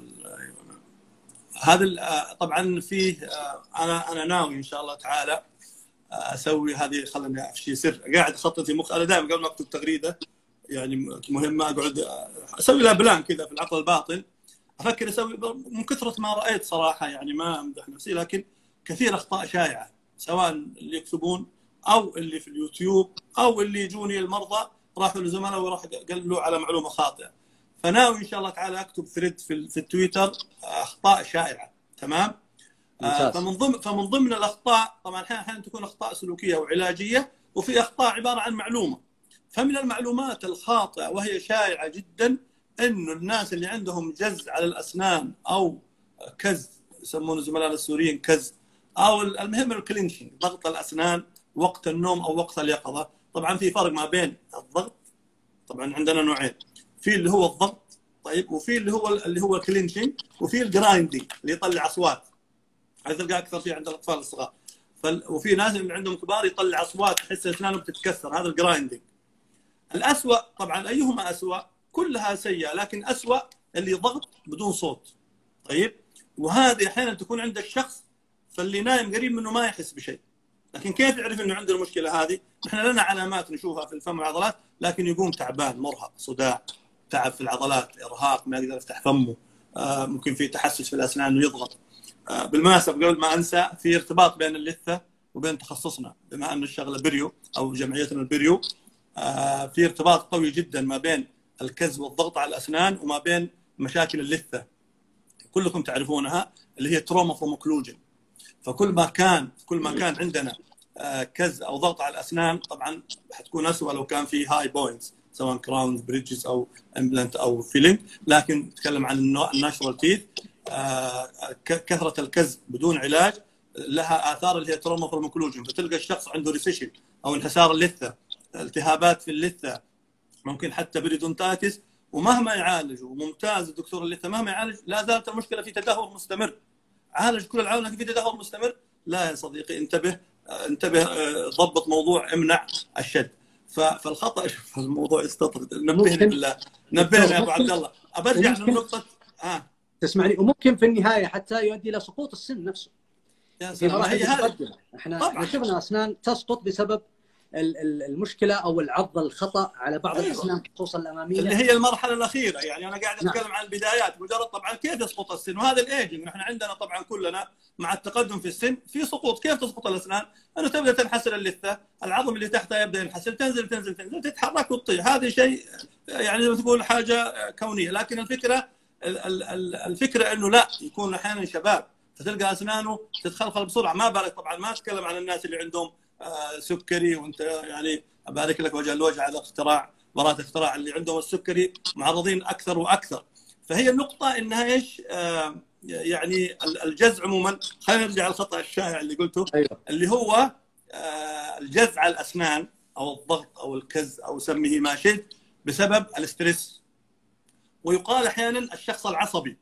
هذا طبعا فيه. انا انا ناوي ان شاء الله تعالى اسوي هذه، خليني افشي سر قاعد اخطط في مخ. انا دائما قبل ما اكتب تغريده يعني مهمه اقعد اسوي لها بلان كذا في العقل الباطن، افكر اسوي من كثره ما رايت صراحه، يعني ما امدح نفسي، لكن كثير اخطاء شائعه سواء اللي يكتبون او اللي في اليوتيوب او اللي يجوني المرضى راحوا لزملاء وراح قالوا على معلومه خاطئه. فناوي ان شاء الله تعالى اكتب ثريد في في التويتر اخطاء شائعه. تمام. آه فمن ضمن فمن ضمن الاخطاء طبعا احيانا تكون اخطاء سلوكيه وعلاجيه، وفي اخطاء عباره عن معلومه. فمن المعلومات الخاطئه وهي شائعه جدا انه الناس اللي عندهم جز على الاسنان او كز، يسمونه زملائنا السوريين كز، او المهم الكلينشنج، ضغط الاسنان وقت النوم او وقت اليقظه. طبعا في فرق ما بين الضغط، طبعا عندنا نوعين، في اللي هو الضغط طيب، وفي اللي هو اللي هو الكلينشنج، وفي الجرايندنج اللي يطلع اصوات. هذا تلقاه اكثر فيه عند الاطفال الصغار. فل... وفي ناس اللي عندهم كبار يطلع اصوات تحس اسنانه بتتكسر، هذا الجرايندنج. الاسوء طبعا ايهما اسوء؟ كلها سيئه، لكن اسوء اللي ضغط بدون صوت. طيب، وهذه احيانا تكون عند الشخص فاللي نايم قريب منه ما يحس بشيء. لكن كيف يعرف انه عنده المشكله هذه؟ احنا لنا علامات نشوفها في الفم والعضلات، لكن يقوم تعبان، مرهق، صداع، تعب في العضلات، ارهاق، ما يقدر يفتح فمه، آه ممكن في تحسس في الاسنان انه يضغط. آه بالمناسبه قبل ما انسى، في ارتباط بين اللثه وبين تخصصنا، بما ان الشغله بريو او جمعيتنا البريو، آه في ارتباط قوي جدا ما بين الكز والضغط على الاسنان وما بين مشاكل اللثه. كلكم تعرفونها اللي هي تروما فروم اوكلوجن. فكل ما كان كل ما كان عندنا كز او ضغط على الاسنان طبعا حتكون اسوء لو كان في هاي بوينتس، سواء كراونز، بريدجز، او امبلانت او فيلينج. لكن نتكلم عن الناشرال تيث، كثره الكز بدون علاج لها اثار اللي هي تروما فروم اوكلوجن. فتلقى الشخص عنده ريسيشن او انحسار اللثه، التهابات في اللثه، ممكن حتى بريدونتايتس. ومهما يعالج، وممتاز الدكتور اللثه، مهما يعالج لا زالت المشكله في تدهور مستمر. عالج كل العالم لكن في تدهور مستمر. لا يا صديقي، انتبه انتبه، ضبط موضوع، امنع الشد. فالخطا في الموضوع يستطرد. نبهني بالله، نبهني يا ابو عبد الله. برجع للنقطه ها تسمعني. وممكن في النهايه حتى يؤدي الى سقوط السن نفسه. يا سلام، هي هذه احنا طبعا شفنا اسنان تسقط بسبب المشكله او العض الخطا على بعض أيوة. الاسنان خصوصا الاماميه، اللي هي المرحله الاخيره. يعني انا قاعد اتكلم نعم. عن البدايات. مجرد طبعا كيف يسقط السن، وهذا الايجنج. نحن عندنا طبعا كلنا مع التقدم في السن في سقوط. كيف تسقط الاسنان؟ انه تبدا تنحسر اللثه، العظم اللي تحتها يبدا ينحسر، تنزل تنزل تنزل تتحرك وتطيح. هذا شيء يعني زي ما تقول حاجه كونيه. لكن الفكره الفكره انه لا، يكون احيانا شباب فتلقى اسنانه تتخلخل بسرعه. ما بالك طبعا، ما اتكلم عن الناس اللي عندهم آه سكري، وانت يعني ابارك لك وجه الوجه على اختراع براءة اختراع. اللي عندهم السكري معرضين اكثر واكثر. فهي النقطه انها ايش؟ آه يعني الجز عموما. خلينا نرجع للخطا الشائع اللي قلته أيوة. اللي هو آه الجز على الاسنان او الضغط او الكز او سميه ما شئت بسبب الاسترس. ويقال احيانا الشخص العصبي.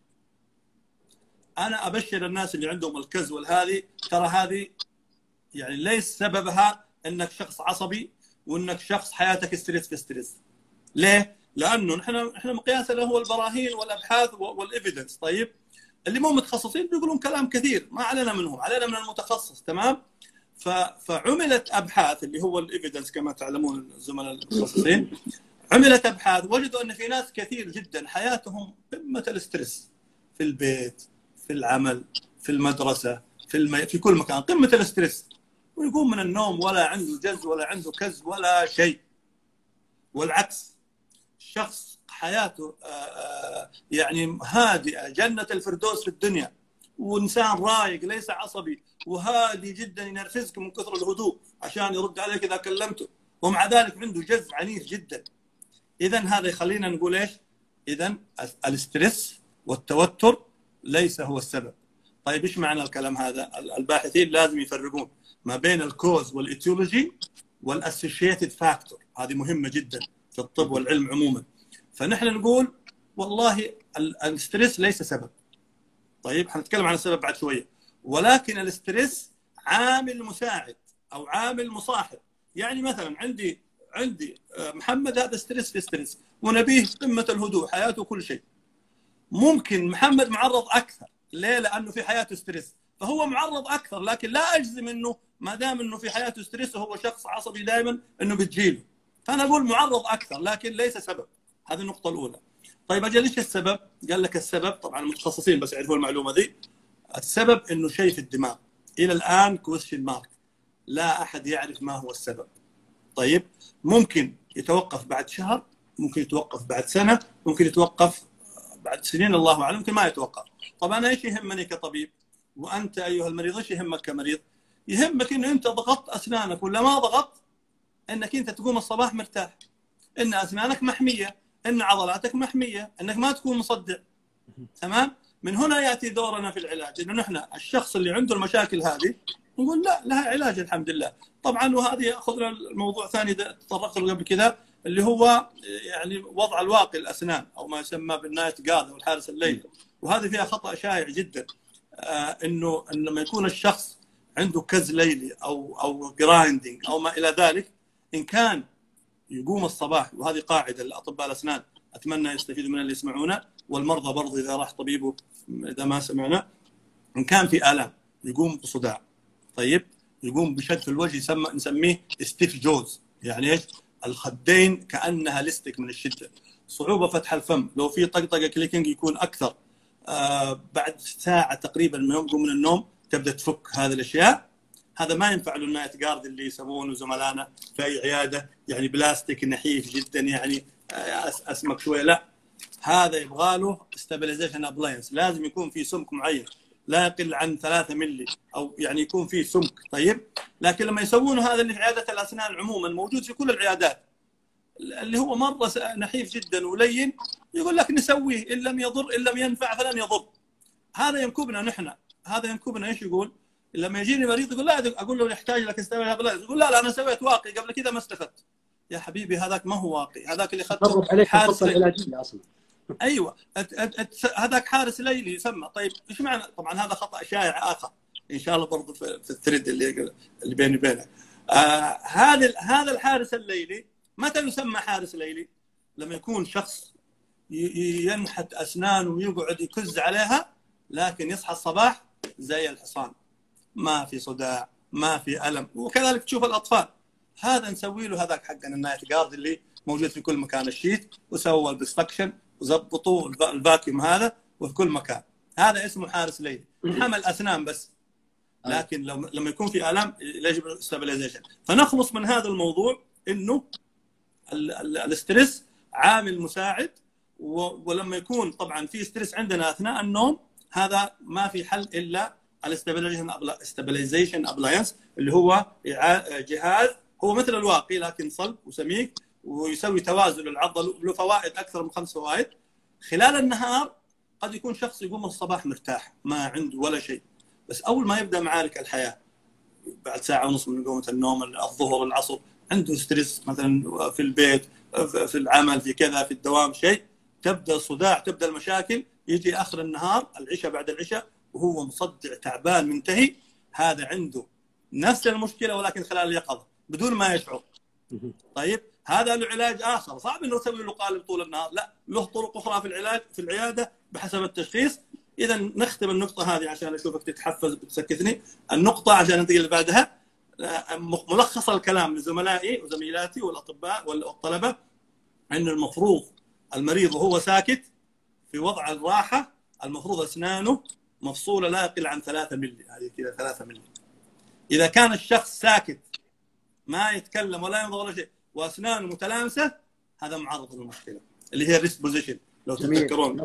انا ابشر الناس اللي عندهم الكز والهذه، ترى هذه يعني ليس سببها انك شخص عصبي وانك شخص حياتك ستريس في ستريس. ليه؟ لانه نحن احنا مقياسنا هو البراهين والابحاث والايفيدنس. طيب، اللي مو متخصصين بيقولون كلام كثير، ما علينا منهم، علينا من المتخصص. تمام؟ فعملت ابحاث اللي هو الايفيدنس كما تعلمون الزملاء المتخصصين. عملت ابحاث وجدوا ان في ناس كثير جدا حياتهم قمه الاسترس، في البيت، في العمل، في المدرسه، في المي... في كل مكان قمه الاسترس، ويقوم من النوم ولا عنده جز ولا عنده كز ولا شيء. والعكس، شخص حياته يعني هادئه، جنه الفردوس في الدنيا، وانسان رايق ليس عصبي وهادي جدا، ينرفزك من كثر الهدوء عشان يرد عليك اذا كلمته، ومع ذلك عنده جز عنيف جدا. اذا هذا يخلينا نقول ايش؟ اذا الاسترس والتوتر ليس هو السبب. طيب ايش معنى الكلام هذا؟ الباحثين لازم يفرقون ما بين الكوز والايتيولوجي والاسوشيتد فاكتور. هذه مهمه جدا في الطب والعلم عموما. فنحن نقول والله الاسترس ليس سبب. طيب حنتكلم عن السبب بعد شويه. ولكن الاسترس عامل مساعد او عامل مصاحب. يعني مثلا عندي عندي محمد، هذا ستريس في ستريس، ونبيه قمه الهدوء، حياته كل شيء. ممكن محمد معرض اكثر. ليه؟ لانه في حياته ستريس، فهو معرض اكثر. لكن لا اجزم انه ما دام انه في حياته ستريس وهو شخص عصبي دائما انه بتجيله. فانا اقول معرض اكثر لكن ليس سبب. هذه النقطه الاولى. طيب اجل ايش السبب؟ قال لك السبب، طبعا المتخصصين بس يعرفون المعلومه ذي، السبب انه شيء في الدماغ. الى الان كويستشن مارك. لا أحد يعرف ما هو السبب. طيب ممكن يتوقف بعد شهر، ممكن يتوقف بعد سنة، ممكن يتوقف بعد سنين، الله أعلم، ممكن ما يتوقف. طب أنا إيش يهمني كطبيب؟ وأنت أيها المريض إيش يهمك كمريض؟ يهمك إنه أنت ضغطت أسنانك ولا ما ضغطت، إنك أنت تقوم الصباح مرتاح، إن أسنانك محمية، إن عضلاتك محمية، إنك ما تكون مصدع. تمام؟ من هنا يأتي دورنا في العلاج، إنه نحن الشخص اللي عنده المشاكل هذه نقول لا، لها علاج الحمد لله. طبعا وهذه ياخذنا الموضوع ثاني تطرقت له قبل كذا، اللي هو يعني وضع الواقي الاسنان او ما يسمى بالنايت جارد او الحارس الليلي، وهذه فيها خطا شائع جدا. آه انه إن لما يكون الشخص عنده كز ليلي او او جرايندنج او ما الى ذلك، ان كان يقوم الصباح، وهذه قاعده لاطباء الاسنان اتمنى يستفيدوا منها اللي يسمعونا، والمرضى برضه اذا راح طبيبه اذا ما سمعنا، ان كان في الام يقوم بصداع، طيب يقوم بشد في الوجه يسمى نسميه ستيف جوز، يعني ايش؟ الخدين كانها لستك من الشده، صعوبه فتح الفم، لو في طقطقه كليكنج يكون اكثر. آه بعد ساعه تقريبا ما يقوم من النوم تبدا تفك هذه الاشياء. هذا ما ينفع له النايت جارد اللي يسمونه زملائنا في اي عياده، يعني بلاستيك نحيف جدا، يعني اسمك شويه، لا، هذا يبغى له ستابلايزيشن ابلاينس، لازم يكون في سمك معين لا يقل عن ثلاثة ملي او يعني يكون فيه سمك. طيب لكن لما يسوونه هذا اللي في عياده الاسنان عموما موجود في كل العيادات، اللي هو مره نحيف جدا ولين، يقول لك نسويه ان لم يضر ان لم ينفع فلن يضر. هذا ينكبنا نحن، هذا ينكبنا. ايش يقول؟ لما يجيني مريض يقول لا، اقول له يحتاج لك استفاد، يقول لا لا انا سويت واقي قبل كذا ما استفدت. يا حبيبي هذاك ما هو واقي، هذاك اللي اخذته عليك الخطه العلاجيه اصلا. ايوه هذاك حارس ليلي يسمى. طيب ايش معنى؟ طبعا هذا خطا شائع اخر ان شاء الله برضه في الثريد اللي اللي بيني وبينك. آه هذا هذا الحارس الليلي متى يسمى حارس ليلي؟ لما يكون شخص ينحت اسنانه ويقعد يكز عليها، لكن يصحى الصباح زي الحصان، ما في صداع، ما في الم. وكذلك تشوف الاطفال، هذا نسوي له هذاك حقنا النايت جارد اللي موجود في كل مكان، الشيت وسوى البستكشن وزبطوا الفاكيوم هذا وفي كل مكان، هذا اسمه حارس ليلي، حمل اسنان بس. لكن لما يكون في الام يجب ستابلايزيشن. فنخلص من هذا الموضوع انه الاسترس عامل مساعد، ولما يكون طبعا في ستريس عندنا اثناء النوم، هذا ما في حل الا الاستابلايزيشن ابلاينس، اللي هو جهاز هو مثل الواقي لكن صلب وسميك ويسوي توازن للعضله، له فوائد اكثر من خمس فوائد. خلال النهار قد يكون شخص يقوم الصباح مرتاح ما عنده ولا شيء، بس اول ما يبدا معارك الحياه بعد ساعه ونص من قومه النوم، الظهر العصر، عنده ستريس مثلا في البيت، في العمل، في كذا، في الدوام، شيء، تبدا الصداع، تبدا المشاكل، يجي اخر النهار العشاء بعد العشاء وهو مصدع تعبان منتهي. هذا عنده نفس المشكله ولكن خلال اليقظه بدون ما يشعر. طيب هذا له علاج اخر، صعب انه نسوي له قالب طول النهار، لا، له طرق اخرى في العلاج في العياده بحسب التشخيص. اذا نختم النقطه هذه عشان اشوفك تتحفز بتسكتني. النقطه عشان ننتقل اللي بعدها، ملخص الكلام لزملائي وزميلاتي والاطباء والطلبه، ان المفروض المريض وهو ساكت في وضع الراحه المفروض اسنانه مفصوله لا يقل عن ثلاثة ملي، هذه كذا ثلاثة ملي. اذا كان الشخص ساكت ما يتكلم ولا ينظر ولا شيء واسنانه متلامسه، هذا معرض للمشكله اللي هي ريست بوزيشن لو تتذكرون.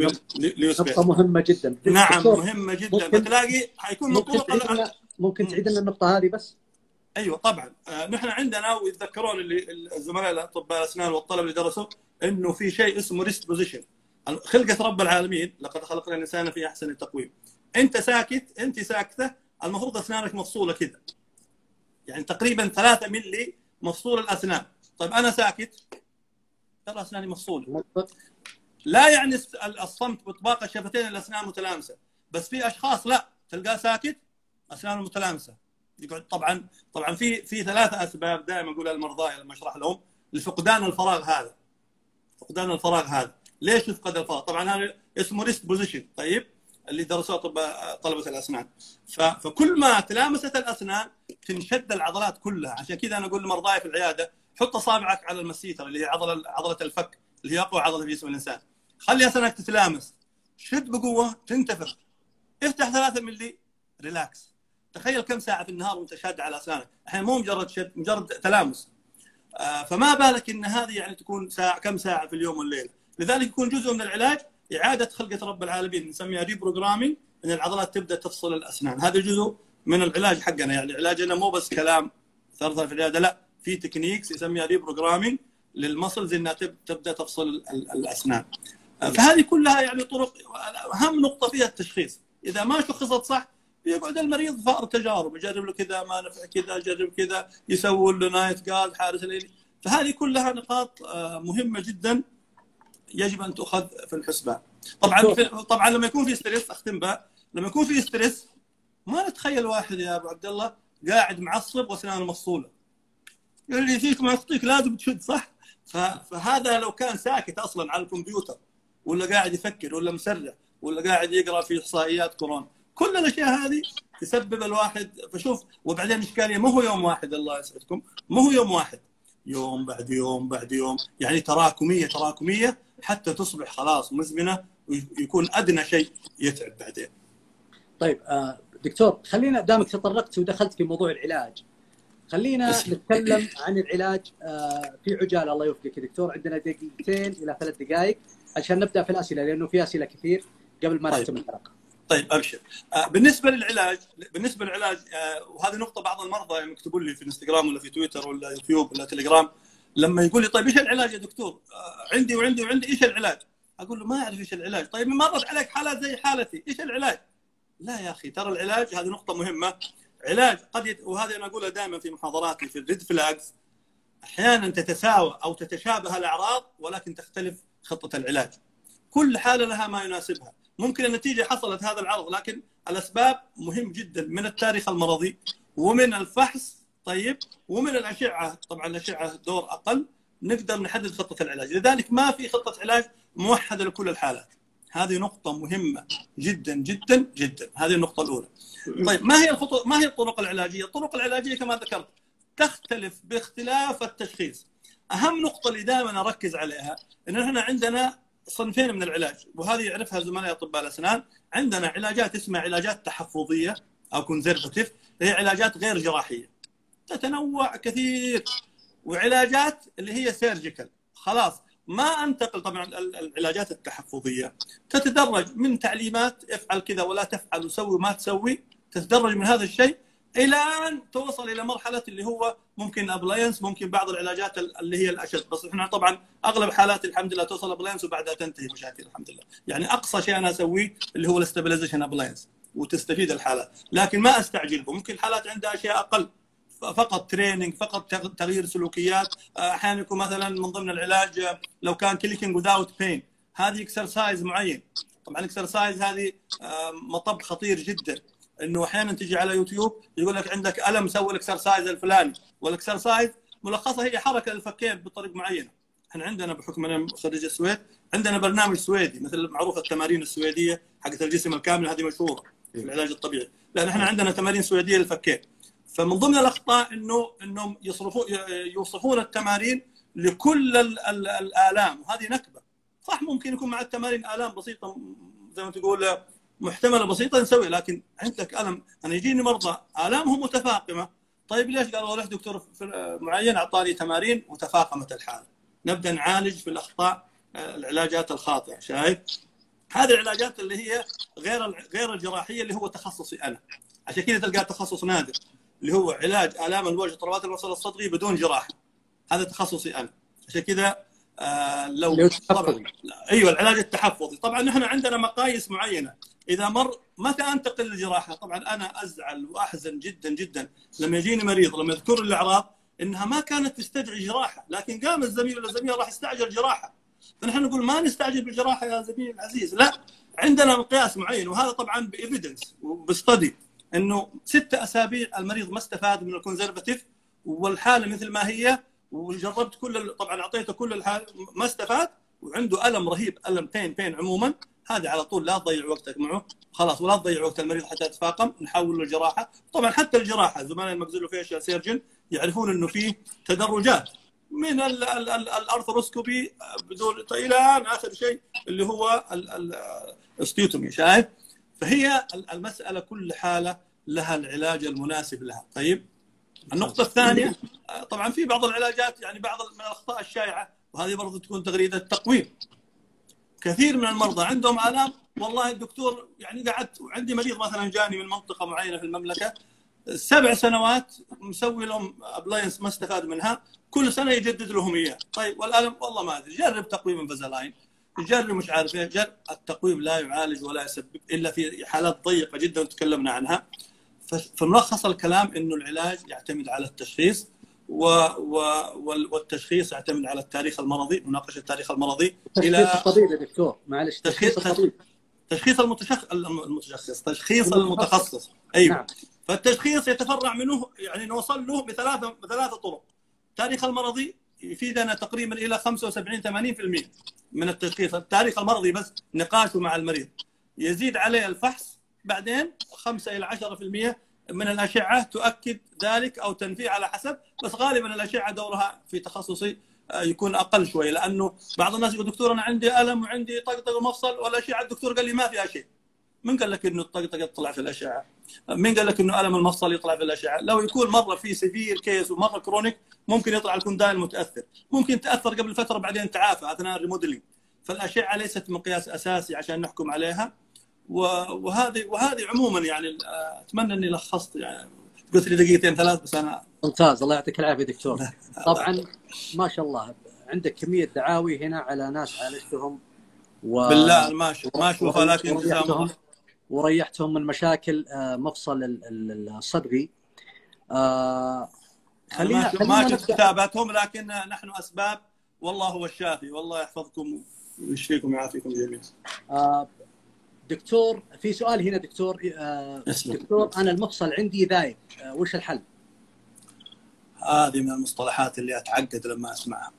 نقطة مهمة جدا. نعم مهمة جدا. بتلاقي حيكون ممكن تعيد لنا ممكن تعيد لنا النقطة هذه بس؟ ايوه طبعا. آه نحن عندنا ويتذكرون اللي الزملاء الاطباء الاسنان والطلبه اللي درسوا انه في شيء اسمه ريست بوزيشن. خلقة رب العالمين لقد خلقنا الانسان في احسن تقويم. انت ساكت، انت ساكته، المفروض اسنانك مفصوله كذا، يعني تقريبا ثلاثة ملي مفصول الاسنان. طيب انا ساكت ترى اسناني مفصوله، لا يعني الصمت بطباق الشفتين الاسنان متلامسه، بس في اشخاص لا تلقاه ساكت اسنانه متلامسه. يقعد طبعا طبعا في في ثلاثه اسباب دائما اقولها للمرضى لما اشرح لهم لفقدان الفراغ هذا. فقدان الفراغ هذا ليش يفقد الفراغ؟ طبعا هذا اسمه ريست بوزيشن. طيب اللي درسوه طلبه طلبه الاسنان. فكل ما تلامست الاسنان تنشد العضلات كلها. عشان كذا انا اقول لمرضاي في العياده حط اصابعك على المسيتر اللي هي عضله عضله الفك اللي هي اقوى عضله في جسم الانسان، خلي اسنانك تتلامس، شد بقوه تنتفخ، افتح ثلاثة ملي، ريلاكس. تخيل كم ساعه في النهار وانت شاد على اسنانك، الحين مو مجرد شد، مجرد تلامس. آه فما بالك ان هذه يعني تكون ساعة كم ساعه في اليوم والليله. لذلك يكون جزء من العلاج اعاده خلقه رب العالمين، نسميها ري بروجرامينج، ان العضلات تبدا تفصل الاسنان. هذا جزء من العلاج حقنا. يعني علاجنا مو بس كلام ثرثر في العياده، لا، في تكنيكس يسميها ري بروجرامينج للمسلز انها تبدا تفصل الاسنان. فهذه كلها يعني طرق. اهم نقطه فيها التشخيص. اذا ما شخصت صح يقعد المريض فأر تجارب، يجرب له كذا ما نفع كذا، يجرب كذا، يسوي له نايت جارد حارس ليلي. فهذه كلها نقاط مهمه جدا يجب ان تؤخذ في الحسبان. طبعا في طبعا لما يكون في ستريس، اختم بقى، لما يكون في ستريس ما نتخيل واحد يا ابو عبد الله قاعد معصب واسنانه مفصوله. اللي فيك ما يخطيك لازم تشد، صح؟ فهذا لو كان ساكت اصلا على الكمبيوتر، ولا قاعد يفكر، ولا مسرع، ولا قاعد يقرا في احصائيات كورونا، كل الاشياء هذه تسبب الواحد. فشوف، وبعدين اشكاليه ما هو يوم واحد، الله يسعدكم، ما هو يوم واحد، يوم بعد يوم بعد يوم، يعني تراكميه تراكميه حتى تصبح خلاص مزمنه ويكون ادنى شيء يتعب بعدين. طيب دكتور، خلينا دامك تطرقت ودخلت في موضوع العلاج، خلينا نتكلم عن العلاج في عجاله. الله يوفقك يا دكتور، عندنا دقيقتين الى ثلاث دقائق عشان نبدا في الاسئله، لانه في اسئله كثير قبل ما نختم الحلقه. طيب ابشر. بالنسبه للعلاج، بالنسبه للعلاج وهذه نقطه بعض المرضى يكتبوا لي في انستغرام ولا في تويتر ولا يوتيوب ولا تليجرام، لما يقول لي طيب ايش العلاج يا دكتور؟ عندي وعندي وعندي، ايش العلاج؟ اقول له ما اعرف ايش العلاج. طيب مرت عليك حالات زي حالتي، ايش العلاج؟ لا يا اخي، ترى العلاج، هذه نقطه مهمه. علاج قد يت... وهذا انا اقولها دائما في محاضراتي في الريد فلاجز، احيانا تتساوى او تتشابه الاعراض ولكن تختلف خطه العلاج. كل حاله لها ما يناسبها. ممكن النتيجه حصلت هذا العرض، لكن الاسباب مهم جدا من التاريخ المرضي ومن الفحص، طيب، ومن الاشعه. طبعا الاشعه دور اقل، نقدر نحدد خطه العلاج. لذلك ما في خطه علاج موحده لكل الحالات. هذه نقطة مهمة جدا جدا جدا. هذه النقطة الأولى. طيب ما هي الخطوة، ما هي الطرق العلاجية؟ الطرق العلاجية كما ذكرت تختلف باختلاف التشخيص. أهم نقطة اللي دائما أركز عليها إن احنا عندنا صنفين من العلاج، وهذه يعرفها زملاء أطباء الأسنان. عندنا علاجات اسمها علاجات تحفظية أو كونزرفتيف، هي علاجات غير جراحية تتنوع كثير، وعلاجات اللي هي سيرجيكال. خلاص ما انتقل. طبعا العلاجات التحفظيه تتدرج من تعليمات افعل كذا ولا تفعل وسوي ما تسوي، تتدرج من هذا الشيء الى ان توصل الى مرحله اللي هو ممكن ابلاينس، ممكن بعض العلاجات اللي هي الاشد. بس احنا طبعا اغلب حالات الحمد لله توصل ابلاينس وبعدها تنتهي مشاكل الحمد لله. يعني اقصى شيء انا اسويه اللي هو الاستابلايزيشن ابلاينس وتستفيد الحالات، لكن ما استعجل. ممكن الحالات عندها اشياء اقل، فقط تريننج، فقط تغيير سلوكيات. احيانا يكون مثلا من ضمن العلاج لو كان كليكينج وذاوت بين، هذه اكسرسايز معين. طبعا الاكسرسايز هذه مطب خطير جدا، انه احيانا تجي على يوتيوب يقول لك عندك الم سوي الاكسرسايز الفلاني، والاكسرسايز ملخصها هي حركه للفكين بطريقه معينه. احنا عندنا بحكم انا خريج السويد عندنا برنامج سويدي، مثل معروف التمارين السويديه حقت الجسم الكامل، هذه مشهوره في العلاج الطبيعي. لان احنا عندنا تمارين سويديه للفكين. فمن ضمن الاخطاء انه انهم يصرفون يوصفون التمارين لكل ال ال الالام، وهذه نكبه. صح ممكن يكون مع التمارين الام بسيطه زي ما تقول محتمله بسيطه نسوي، لكن عندك الم. انا يجيني مرضى الامهم متفاقمه. طيب ليش؟ قالوا روح دكتور معين اعطاني تمارين وتفاقمت الحاله. نبدا نعالج في الاخطاء، العلاجات الخاطئه. شايف؟ هذه العلاجات اللي هي غير غير الجراحيه اللي هو تخصصي انا. عشان كذا تلقى تخصص نادر اللي هو علاج آلام الوجه اضطرابات المفصل الصدغي بدون جراحه. هذا تخصصي انا. عشان كذا آه لو طبعا ايوه العلاج التحفظي. طبعا نحن عندنا مقاييس معينه. اذا مر متى انتقل للجراحه؟ طبعا انا ازعل واحزن جدا جدا لما يجيني مريض لما يذكر الاعراض انها ما كانت تستدعي جراحه، لكن قام الزميل ولا الزميله راح يستعجل جراحه. فنحن نقول ما نستعجل بالجراحه يا زميلي العزيز، لا، عندنا مقياس معين، وهذا طبعا بايفيدنس وبستدي انه ست اسابيع المريض ما استفاد من الكونزرفتيف والحاله مثل ما هي، وجربت كل طبعا اعطيته كل الحال ما استفاد، وعنده الم رهيب، الم بين بين عموما، هذا على طول لا تضيع وقتك معه خلاص، ولا تضيع وقت المريض حتى يتفاقم، نحول له الجراحه. طبعا حتى الجراحه زملاء الماكسيلوفيشيال سيرجن يعرفون انه في تدرجات من الارثروسكوبي بدون الى اخر شيء اللي هو الاستيوتومي. شايف؟ فهي المساله كل حاله لها العلاج المناسب لها. طيب النقطة الثانية، طبعا في بعض العلاجات يعني بعض من الأخطاء الشائعة، وهذه برضه تكون تغريدة تقويم. كثير من المرضى عندهم آلام، والله الدكتور يعني قعدت، عندي مريض مثلا جاني من منطقة معينة في المملكة سبع سنوات مسوي لهم ابلاينس ما استفاد منها، كل سنة يجدد لهم إياه. طيب والألم والله ما أدري، جرب تقويم انفازالاين، جرب مش عارف ايه، جرب. التقويم لا يعالج ولا يسبب إلا في حالات ضيقة جدا تكلمنا عنها. فملخص الكلام انه العلاج يعتمد على التشخيص، و... و... والتشخيص يعتمد على التاريخ المرضي، مناقشه التاريخ المرضي تشخيص الى الطبيب يا دكتور، معلش تشخيص الطبيب، تشخيص المتشخص المتشخص تشخيص المتخصص. ايوه نعم. فالتشخيص يتفرع منه، يعني نوصل له بثلاثه بثلاثه طرق. التاريخ المرضي يفيدنا تقريبا الى خمسة وسبعين ثمانين بالمئة من التشخيص، التاريخ المرضي بس نقاشه مع المريض. يزيد عليه الفحص، بعدين خمسة إلى عشرة بالمئة من الأشعة تؤكد ذلك أو تنفيه على حسب، بس غالبا الأشعة دورها في تخصصي يكون أقل شوي، لأنه بعض الناس يقول دكتور أنا عندي ألم وعندي طقطقة ومفصل والأشعة الدكتور قال لي ما فيها شيء. من قال لك إنه الطقطقة يطلع في الأشعة؟ من قال لك إنه ألم المفصل يطلع في الأشعة؟ لو يكون مرة في سيفير كيس ومرة كرونيك ممكن يطلع الكوندايل متأثر، ممكن تأثر قبل فترة بعدين تعافى أثناء الريموديلينج. فالأشعة ليست مقياس أساسي عشان نحكم عليها. وهذه وهذه عموما يعني اتمنى اني لخصت، يعني قلت لي دقيقتين ثلاث بس انا. ممتاز، الله يعطيك العافيه دكتور. طبعا ما شاء الله عندك كميه دعاوي هنا على ناس عالجتهم و... بالله ما ما اشوفها، لكن وريحتهم, وريحتهم من مشاكل مفصل الصدغي. آه خلينا ما, ما شفت كتاباتهم، لكن نحن اسباب، والله هو الشافي، والله يحفظكم ويشفيكم ويعافيكم جميعا. آه دكتور في سؤال هنا دكتور. آه دكتور انا المفصل عندي ذايب، آه وش الحل؟ هذه من المصطلحات اللي اتعقد لما اسمعها،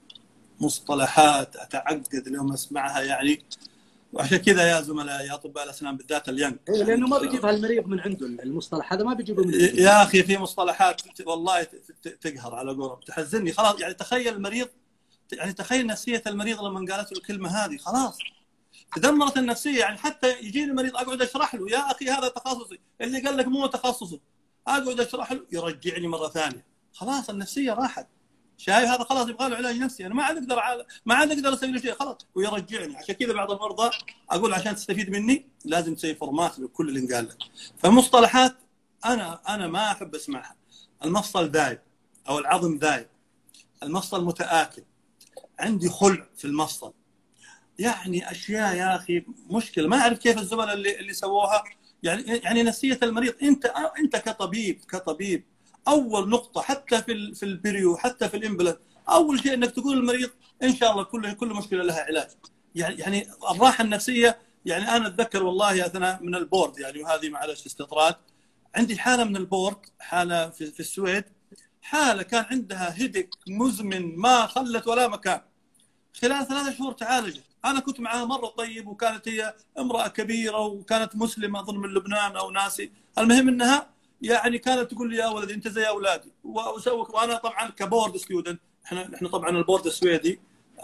مصطلحات اتعقد لما اسمعها يعني. وعشان كذا يا زملاء يا اطباء الاسنان بالذات اليانج، يعني لانه ما بيجيبها المريض من عنده، المصطلح هذا ما بيجيبه من عنده. يا اخي في مصطلحات والله تقهر على قولهم، تحزني خلاص. يعني تخيل المريض، يعني تخيل نفسيه المريض لما قالت له الكلمه هذه، خلاص تدمرت النفسيه. يعني حتى يجي المريض اقعد اشرح له يا اخي هذا تخصصي، اللي قال لك مو تخصصه، اقعد اشرح له يرجعني مره ثانيه، خلاص النفسيه راحت. شايف هذا خلاص يبغى له علاج نفسي، انا ما عاد اقدر عال... ما عاد اقدر اسوي له شيء، خلاص ويرجعني. عشان كذا بعض المرضى اقول عشان تستفيد مني لازم تسوي فورمات لكل اللي انقال لك. فمصطلحات انا انا ما احب اسمعها. المفصل ذايب او العظم ذايب، المفصل متآكل، عندي خلع في المفصل، يعني اشياء يا اخي مشكله. ما اعرف كيف الزملاء اللي اللي سووها. يعني يعني نفسيه المريض، انت انت كطبيب كطبيب اول نقطه حتى في في البريو حتى في الامبلانت، اول شيء انك تقول للمريض ان شاء الله كل كل مشكله لها علاج. يعني يعني الراحه النفسيه. يعني انا اتذكر والله اثناء من البورد، يعني وهذه معلش استطراد، عندي حاله من البورد، حاله في, في السويد، حاله كان عندها هيدك مزمن ما خلت ولا مكان، خلال ثلاثة شهور تعالجت. أنا كنت معها مرة طيب، وكانت هي امرأة كبيرة وكانت مسلمة أظن من لبنان أو ناسي، المهم أنها يعني كانت تقول لي يا ولدي أنت زي أولادي وأسوك. وأنا طبعا كبورد ستودنت، إحنا إحنا طبعا البورد السويدي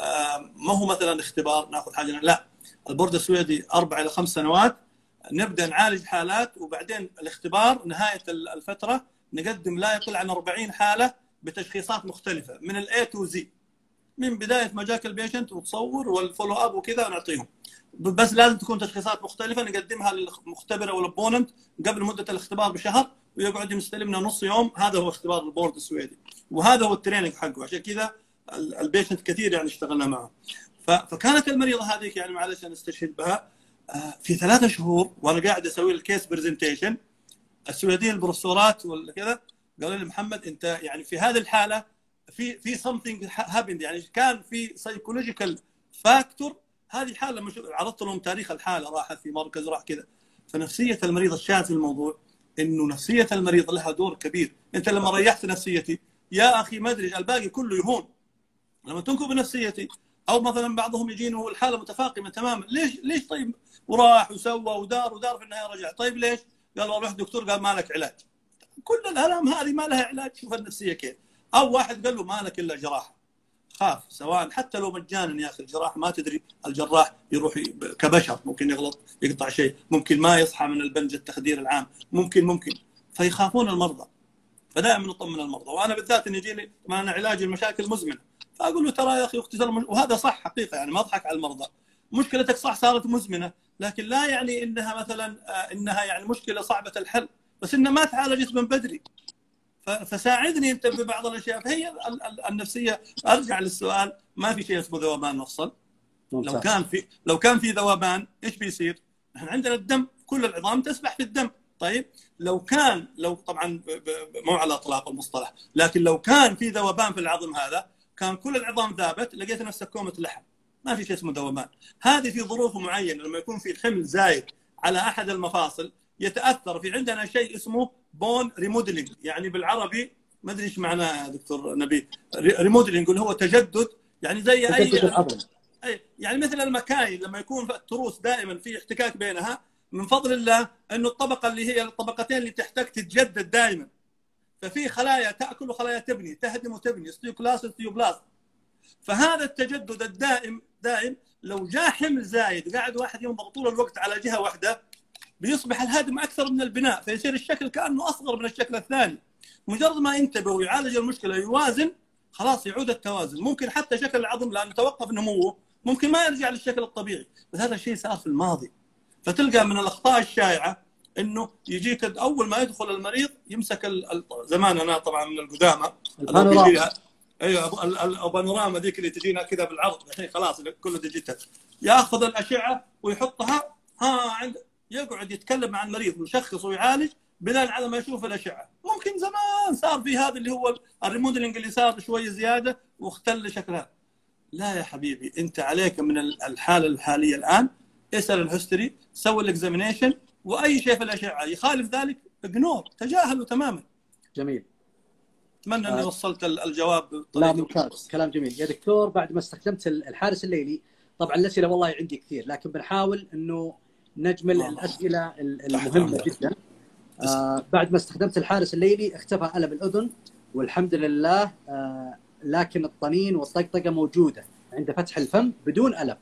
ما هو مثلا اختبار ناخذ حاجة، لا البورد السويدي أربع إلى خمس سنوات نبدأ نعالج حالات، وبعدين الاختبار نهاية الفترة نقدم لا يقل عن أربعين حالة بتشخيصات مختلفة من الأي تو زي، من بدايه ما جاك البيشنت وتصور والفولو اب وكذا ونعطيهم. بس لازم تكون تشخيصات مختلفه نقدمها للمختبر او الابوننت قبل مده الاختبار بشهر، ويقعد يستلمنا نص يوم. هذا هو اختبار البورد السويدي، وهذا هو التريننج حقه. عشان كذا البيشنت كثير يعني اشتغلنا معه. فكانت المريضه هذيك يعني معلش انا استشهد بها في ثلاثة شهور وانا قاعد اسوي الكيس برزنتيشن. السويديين البروفيسورات ولا كذا قالوا لي محمد انت يعني في هذه الحاله في في something happened، يعني كان في psychological factor. هذه حاله مش عرضت لهم تاريخ الحاله، راحت في مركز راح كذا. فنفسيه المريض الشاهد في الموضوع انه نفسيه المريض لها دور كبير. انت لما ريحت نفسيتي يا اخي ما ادري الباقي كله يهون. لما تنكب نفسيتي او مثلا بعضهم يجينه الحاله متفاقمه تماما، ليش ليش طيب وراح وسوى ودار ودار في النهايه رجع. طيب ليش؟ قال والله دكتور قال ما لك علاج. كل الالام هذه ما لها علاج. شوف النفسيه كيف. او واحد قال له ما لك الا جراحه، خاف سواء حتى لو مجانا يا اخي الجراحه ما تدري، الجراح يروح كبشر ممكن يغلط يقطع شيء، ممكن ما يصحى من البنج التخدير العام، ممكن ممكن فيخافون المرضى. فدائما نطمن المرضى. وانا بالذات ان يجيني ما انا علاج المشاكل المزمنه، فاقول له ترى يا اخي اختزال المش... وهذا صح حقيقه، يعني ما اضحك على المرضى. مشكلتك صح صارت مزمنه، لكن لا يعني انها مثلا انها يعني مشكله صعبه الحل، بس انها ما تعالجت من بدري. فساعدني انت ببعض الاشياء. فهي النفسيه. ارجع للسؤال، ما في شيء اسمه ذوبان مفصل. لو كان في لو كان في ذوبان ايش بيصير؟ احنا عندنا الدم، كل العظام تسبح في الدم. طيب لو كان لو طبعا مو على اطلاق المصطلح، لكن لو كان في ذوبان في العظم هذا، كان كل العظام ذابت، لقيت نفسك كومه لحم. ما في شيء اسمه ذوبان. هذه في ظروف معينه، لما يكون في حمل زايد على احد المفاصل يتاثر. في عندنا شيء اسمه بون ريموديلينج، يعني بالعربي ما ادري ايش معناه دكتور نبيل. ريموديلينج اللي هو تجدد، يعني زي اي اي يعني مثل المكاين لما يكون التروس دائما في احتكاك بينها، من فضل الله انه الطبقه اللي هي الطبقتين اللي تحتاج تتجدد دائما. ففي خلايا تاكل وخلايا تبني، تهدم وتبني، ستيوكلاست ستيوبلاست. فهذا التجدد الدائم دائم لو جاء حمل زايد قاعد واحد ينضغط طول الوقت على جهه واحده، بيصبح الهدم اكثر من البناء، فيصير الشكل كانه اصغر من الشكل الثاني. مجرد ما ينتبه ويعالج المشكله ويوازن، خلاص يعود التوازن. ممكن حتى شكل العظم لانه توقف نموه ممكن ما يرجع للشكل الطبيعي، بس هذا الشيء صار في الماضي. فتلقى من الاخطاء الشائعه انه يجيك اول ما يدخل المريض يمسك زمان، انا طبعا من القدامى البانوراما. ايوه البانوراما ذيك اللي تجينا كذا بالعرض، الحين خلاص كله ديجيتال. ياخذ الاشعه ويحطها ها عند، يقعد يتكلم مع المريض ويشخص ويعالج بناء على ما يشوف الاشعه. ممكن زمان صار في هذا اللي هو الريموديلنج اللي صار شويه زياده واختل شكلها. لا يا حبيبي، انت عليك من الحاله الحاليه الان اسال الهستوري، سوي الاكزامينيشن، واي شيء في الاشعه يخالف ذلك اجنور، تجاهله تماما. جميل. اتمنى اني آه. وصلت الجواب. لا ممتاز، كلام جميل يا دكتور. بعد ما استخدمت الحارس الليلي، طبعا الاسئله والله عندي كثير، لكن بنحاول انه نجمل آه. الاسئله المهمه جدا. آه بعد ما استخدمت الحارس الليلي اختفى الم الاذن والحمد لله، آه لكن الطنين والطقطقه موجوده عند فتح الفم بدون الم.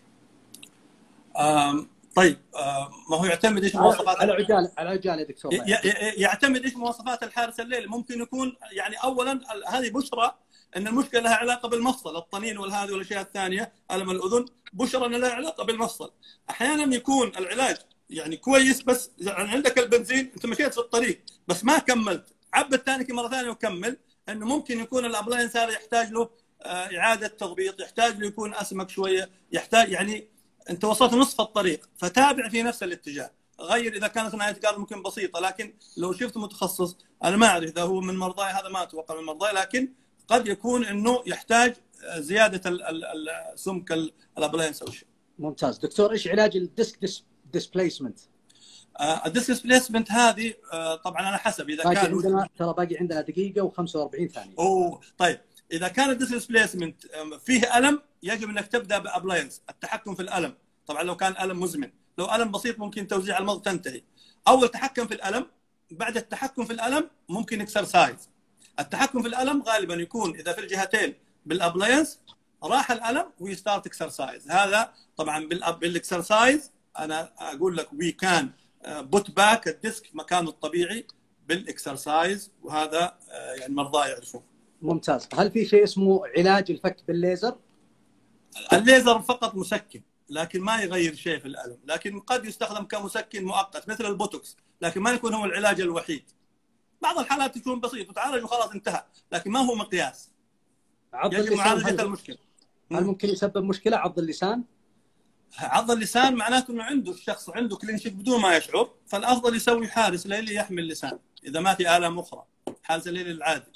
آه طيب آه ما هو يعتمد ايش مواصفات على عجاله على عجاله يا دكتور. يعتمد ايش مواصفات الحارس الليلي. ممكن يكون يعني اولا هذه بشرى ان المشكله لها علاقه بالمفصل، الطنين والهذه والاشياء الثانيه، الم الاذن بشرى ان لها علاقه بالمفصل. احيانا يكون العلاج يعني كويس، بس عندك البنزين انت مشيت في الطريق بس ما كملت، عبى الثاني مره ثانيه وكمل، انه ممكن يكون الابلاينس هذا يحتاج له اعاده تضبيط، يحتاج له يكون اسمك شويه، يحتاج يعني انت وصلت نصف الطريق، فتابع في نفس الاتجاه. غير اذا كانت نهايه القرض ممكن بسيطه، لكن لو شفت متخصص، انا ما اعرف اذا هو من مرضاي، هذا ما اتوقع من مرضاي، لكن قد يكون انه يحتاج زياده السمك الابلاينس او شيء. ممتاز دكتور. ايش علاج الديسك ديسبليسمنت؟ الديسك ديسبليسمنت هذه طبعا انا حسب اذا كان عندنا ترى باقي عندنا دقيقه وخمسة وأربعين ثانيه. اوه طيب، اذا كان الديسك ديسبليسمنت فيه الم يجب انك تبدا بابلاينس، التحكم في الالم. طبعا لو كان الم مزمن، لو الم بسيط ممكن توزيع المضغ تنتهي. اول تحكم في الالم، بعد التحكم في الالم ممكن اكسرسايز. التحكم في الالم غالبا يكون اذا في الجهتين بالابلاينس، راح الالم ويستارت اكسرسايز. هذا طبعا بالاكسرسايز انا اقول لك وي كان بوت باك الديسك مكانه الطبيعي بالاكسرسايز، وهذا يعني مرضى يعرفون. ممتاز. هل في شيء اسمه علاج الفك بالليزر؟ الليزر فقط مسكن، لكن ما يغير شيء في الالم، لكن قد يستخدم كمسكن مؤقت مثل البوتوكس، لكن ما يكون هو العلاج الوحيد. بعض الحالات تكون بسيط وتعالج وخلاص انتهى، لكن ما هو مقياس. يجب معالجه المشكله. هل ممكن يسبب مشكله عض اللسان؟ عض اللسان معناته انه عنده الشخص عنده كلينشيك بدون ما يشعر، فالافضل يسوي حارس ليلي يحمي اللسان اذا ما في الام اخرى، حارس الليلي العادي.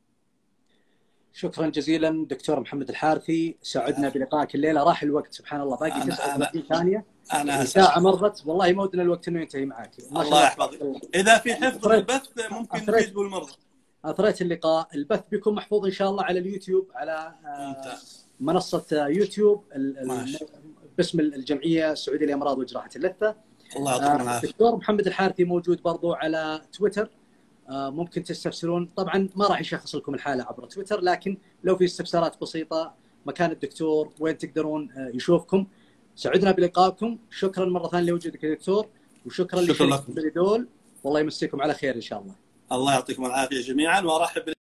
شكرا جزيلا دكتور محمد الحارثي، سعدنا بلقائك الليله. راح الوقت سبحان الله، باقي تسعة وثلاثين ثانيه. انا ساعه مرت والله، ما ودنا الوقت انه ينتهي معك. الله يحفظك. اذا في حفظ البث ممكن نفيد بالمرضى. اثريت اللقاء. البث بيكون محفوظ ان شاء الله على اليوتيوب، على ممتاز. منصه يوتيوب باسم الجمعيه السعوديه لامراض وجراحه اللثه. الله يعطيكم العافيه. الدكتور محمد الحارثي موجود برضو على تويتر، ممكن تستفسرون. طبعا ما راح يشخص لكم الحاله عبر تويتر، لكن لو في استفسارات بسيطه مكان الدكتور وين تقدرون يشوفكم. سعدنا بلقائكم. شكرا مره ثانيه لوجودك يا دكتور، وشكرا لشركه بريدول والله يمسيكم على خير ان شاء الله. الله يعطيكم العافيه جميعا، وارحب